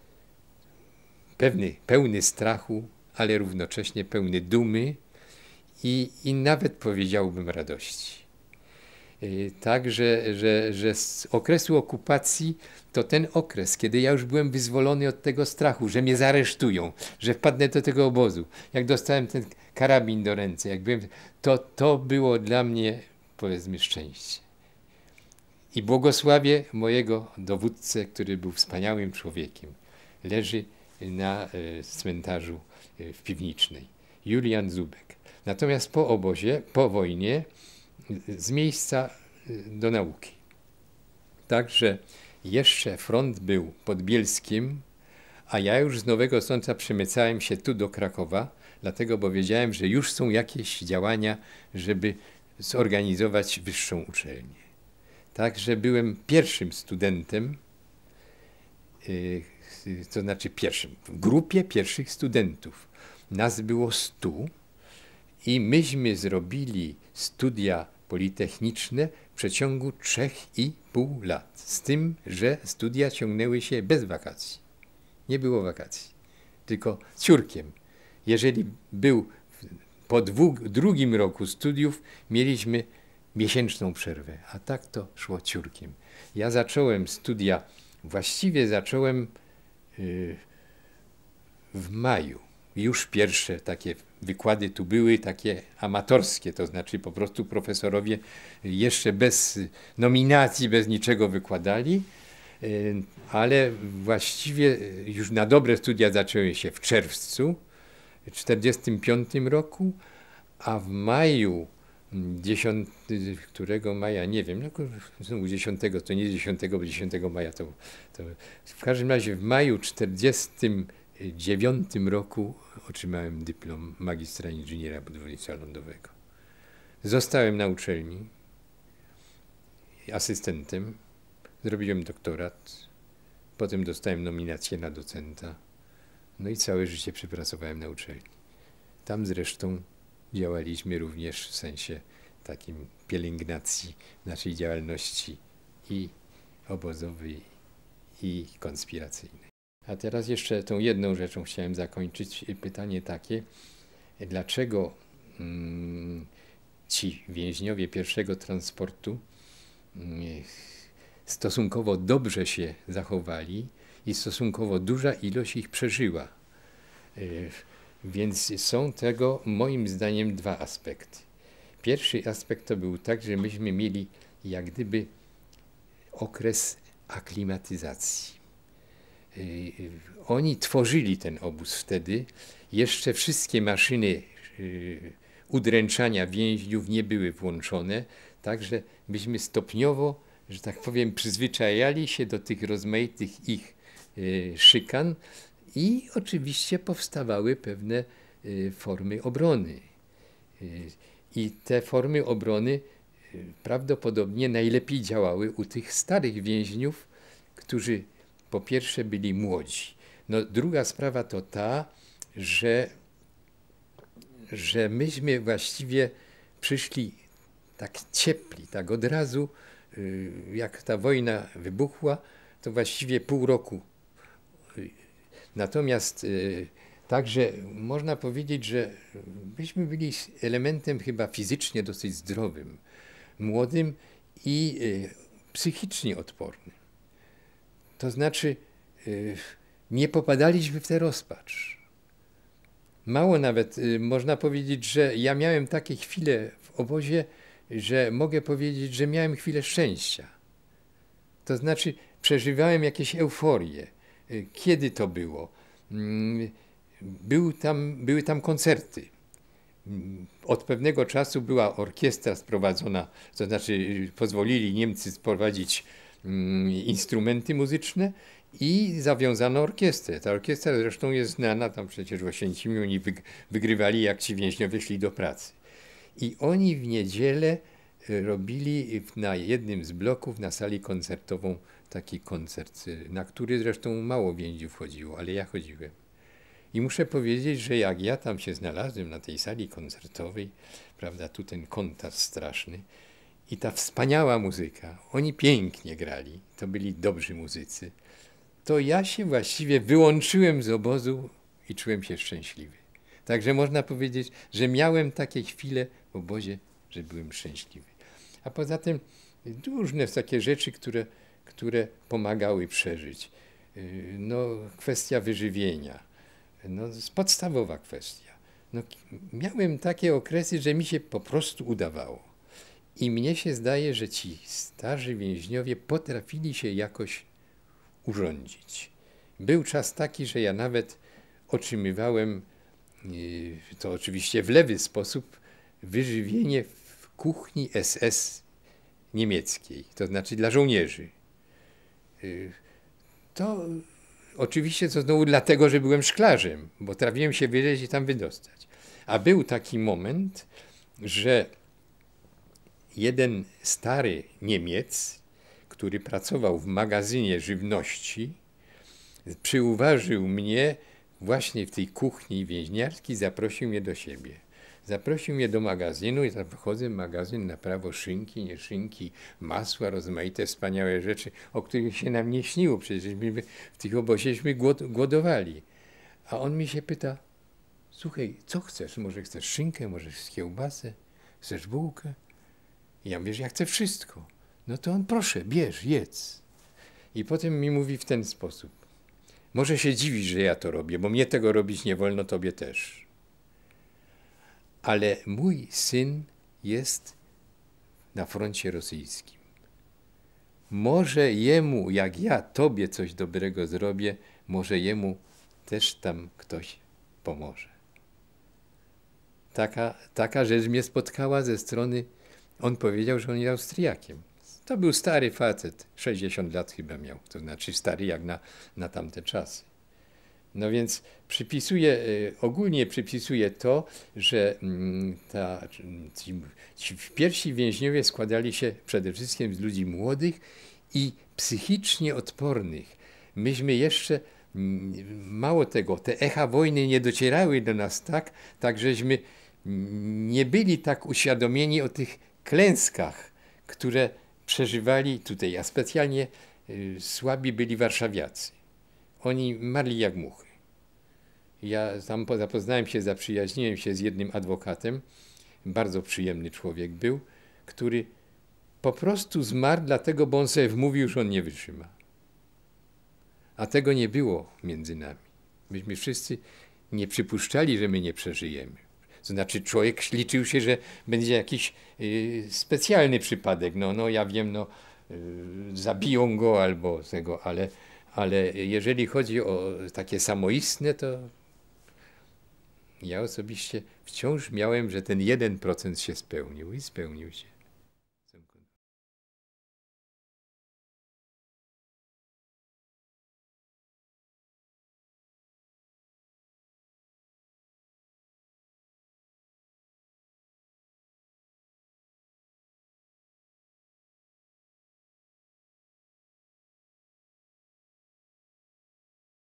pełny strachu, ale równocześnie pełny dumy i nawet powiedziałbym radości. Tak, że z okresu okupacji to ten okres, kiedy ja już byłem wyzwolony od tego strachu, że mnie zaresztują, że wpadnę do tego obozu. Jak dostałem ten karabin do ręce, jak byłem, to było dla mnie, powiedzmy, szczęście. I błogosławię mojego dowódcę, który był wspaniałym człowiekiem. Leży na cmentarzu w Piwnicznej. Julian Zubek. Natomiast po obozie, po wojnie, z miejsca do nauki. Także jeszcze front był pod Bielskiem, a ja już z Nowego Sącza przemycałem się tu do Krakowa, dlatego bo wiedziałem, że już są jakieś działania, żeby zorganizować wyższą uczelnię. Także byłem pierwszym studentem, to znaczy pierwszym, w grupie pierwszych studentów. Nas było 100 i myśmy zrobili studia politechniczne w przeciągu 3,5 lat. Z tym, że studia ciągnęły się bez wakacji. Nie było wakacji, tylko ciurkiem. Jeżeli był po drugim roku studiów, mieliśmy miesięczną przerwę, a tak to szło ciurkiem. Ja zacząłem studia, właściwie zacząłem w maju. Już pierwsze takie wykłady tu były, takie amatorskie, to znaczy po prostu profesorowie jeszcze bez nominacji, bez niczego wykładali, ale właściwie już na dobre studia zaczęły się w czerwcu w 1945 roku, a w maju 10, którego maja, nie wiem, no 10, to nie 10, bo 10 maja to w każdym razie w maju 1949 roku otrzymałem dyplom magistra inżyniera budownictwa lądowego. Zostałem na uczelni asystentem, zrobiłem doktorat, potem dostałem nominację na docenta, no i całe życie przepracowałem na uczelni. Tam zresztą działaliśmy również w sensie takim pielęgnacji naszej działalności i obozowej, i konspiracyjnej. A teraz jeszcze tą jedną rzeczą chciałem zakończyć. Pytanie takie, dlaczego ci więźniowie pierwszego transportu stosunkowo dobrze się zachowali i stosunkowo duża ilość ich przeżyła. Więc są tego moim zdaniem dwa aspekty. Pierwszy aspekt to był tak, że myśmy mieli jak gdyby okres aklimatyzacji. Oni tworzyli ten obóz wtedy. Jeszcze wszystkie maszyny udręczania więźniów nie były włączone, także myśmy stopniowo, że tak powiem, przyzwyczajali się do tych rozmaitych ich szykan i oczywiście powstawały pewne formy obrony. I te formy obrony prawdopodobnie najlepiej działały u tych starych więźniów, którzy po pierwsze byli młodzi. No, druga sprawa to ta, że myśmy właściwie przyszli tak ciepli, tak od razu, jak ta wojna wybuchła, to właściwie pół roku. Natomiast także można powiedzieć, że myśmy byli elementem chyba fizycznie dosyć zdrowym, młodym i psychicznie odpornym. To znaczy nie popadaliśmy w tę rozpacz. Mało nawet można powiedzieć, że ja miałem takie chwile w obozie, że mogę powiedzieć, że miałem chwilę szczęścia. To znaczy przeżywałem jakieś euforie. Kiedy to było? Były tam koncerty. Od pewnego czasu była orkiestra sprowadzona, to znaczy pozwolili Niemcy sprowadzić instrumenty muzyczne i zawiązano orkiestrę. Ta orkiestra zresztą jest znana, tam przecież w Oświęcimiu oni wygrywali, jak ci więźniowie szli do pracy. I oni w niedzielę robili na jednym z bloków na sali koncertową taki koncert, na który zresztą mało więźniów chodziło, ale ja chodziłem. I muszę powiedzieć, że jak ja tam się znalazłem na tej sali koncertowej, prawda, tu ten kontrast straszny i ta wspaniała muzyka, oni pięknie grali, to byli dobrzy muzycy, to ja się właściwie wyłączyłem z obozu i czułem się szczęśliwy. Także można powiedzieć, że miałem takie chwile w obozie, że byłem szczęśliwy. A poza tym różne takie rzeczy, które pomagały przeżyć. No, kwestia wyżywienia. No, podstawowa kwestia. No, miałem takie okresy, że mi się po prostu udawało. I mnie się zdaje, że ci starzy więźniowie potrafili się jakoś urządzić. Był czas taki, że ja nawet otrzymywałem, to oczywiście w lewy sposób, wyżywienie w kuchni SS niemieckiej, to znaczy dla żołnierzy. To oczywiście to znowu dlatego, że byłem szklarzem, bo trafiłem się wyleźć i tam wydostać. A był taki moment, że jeden stary Niemiec, który pracował w magazynie żywności, przyuważył mnie właśnie w tej kuchni więźniarskiej, zaprosił mnie do siebie. Zaprosił mnie do magazynu i tam wchodzę w magazyn, na prawo szynki, nie szynki, masła, rozmaite wspaniałe rzeczy, o których się nam nie śniło. Przecież my w tych obozie głodowali. A on mi się pyta, słuchaj, co chcesz? Może chcesz szynkę, może kiełbasę, chcesz bułkę? I ja mówię, że ja chcę wszystko. No to on, proszę, bierz, jedz. I potem mi mówi w ten sposób. Może się dziwisz, że ja to robię, bo mnie tego robić nie wolno, tobie też. Ale mój syn jest na froncie rosyjskim. Może jemu, jak ja tobie coś dobrego zrobię, może jemu też tam ktoś pomoże. Taka rzecz mnie spotkała ze strony, on powiedział, że on jest Austriakiem. To był stary facet, 60 lat chyba miał, to znaczy stary jak na tamte czasy. No więc ogólnie przypisuję to, że ci pierwsi więźniowie składali się przede wszystkim z ludzi młodych i psychicznie odpornych. Myśmy jeszcze, mało tego, te echa wojny nie docierały do nas tak żeśmy nie byli tak uświadomieni o tych klęskach, które przeżywali tutaj, a specjalnie słabi byli warszawiacy. Oni marli jak muchy. Ja tam zapoznałem się, zaprzyjaźniłem się z jednym adwokatem, bardzo przyjemny człowiek był, który po prostu zmarł dlatego, bo on sobie wmówił, że on nie wytrzyma. A tego nie było między nami. Myśmy wszyscy nie przypuszczali, że my nie przeżyjemy. To znaczy człowiek liczył się, że będzie jakiś specjalny przypadek. No ja wiem, zabiją go albo tego, ale jeżeli chodzi o takie samoistne, to ja osobiście wciąż miałem, że ten 1% się spełnił i spełnił się.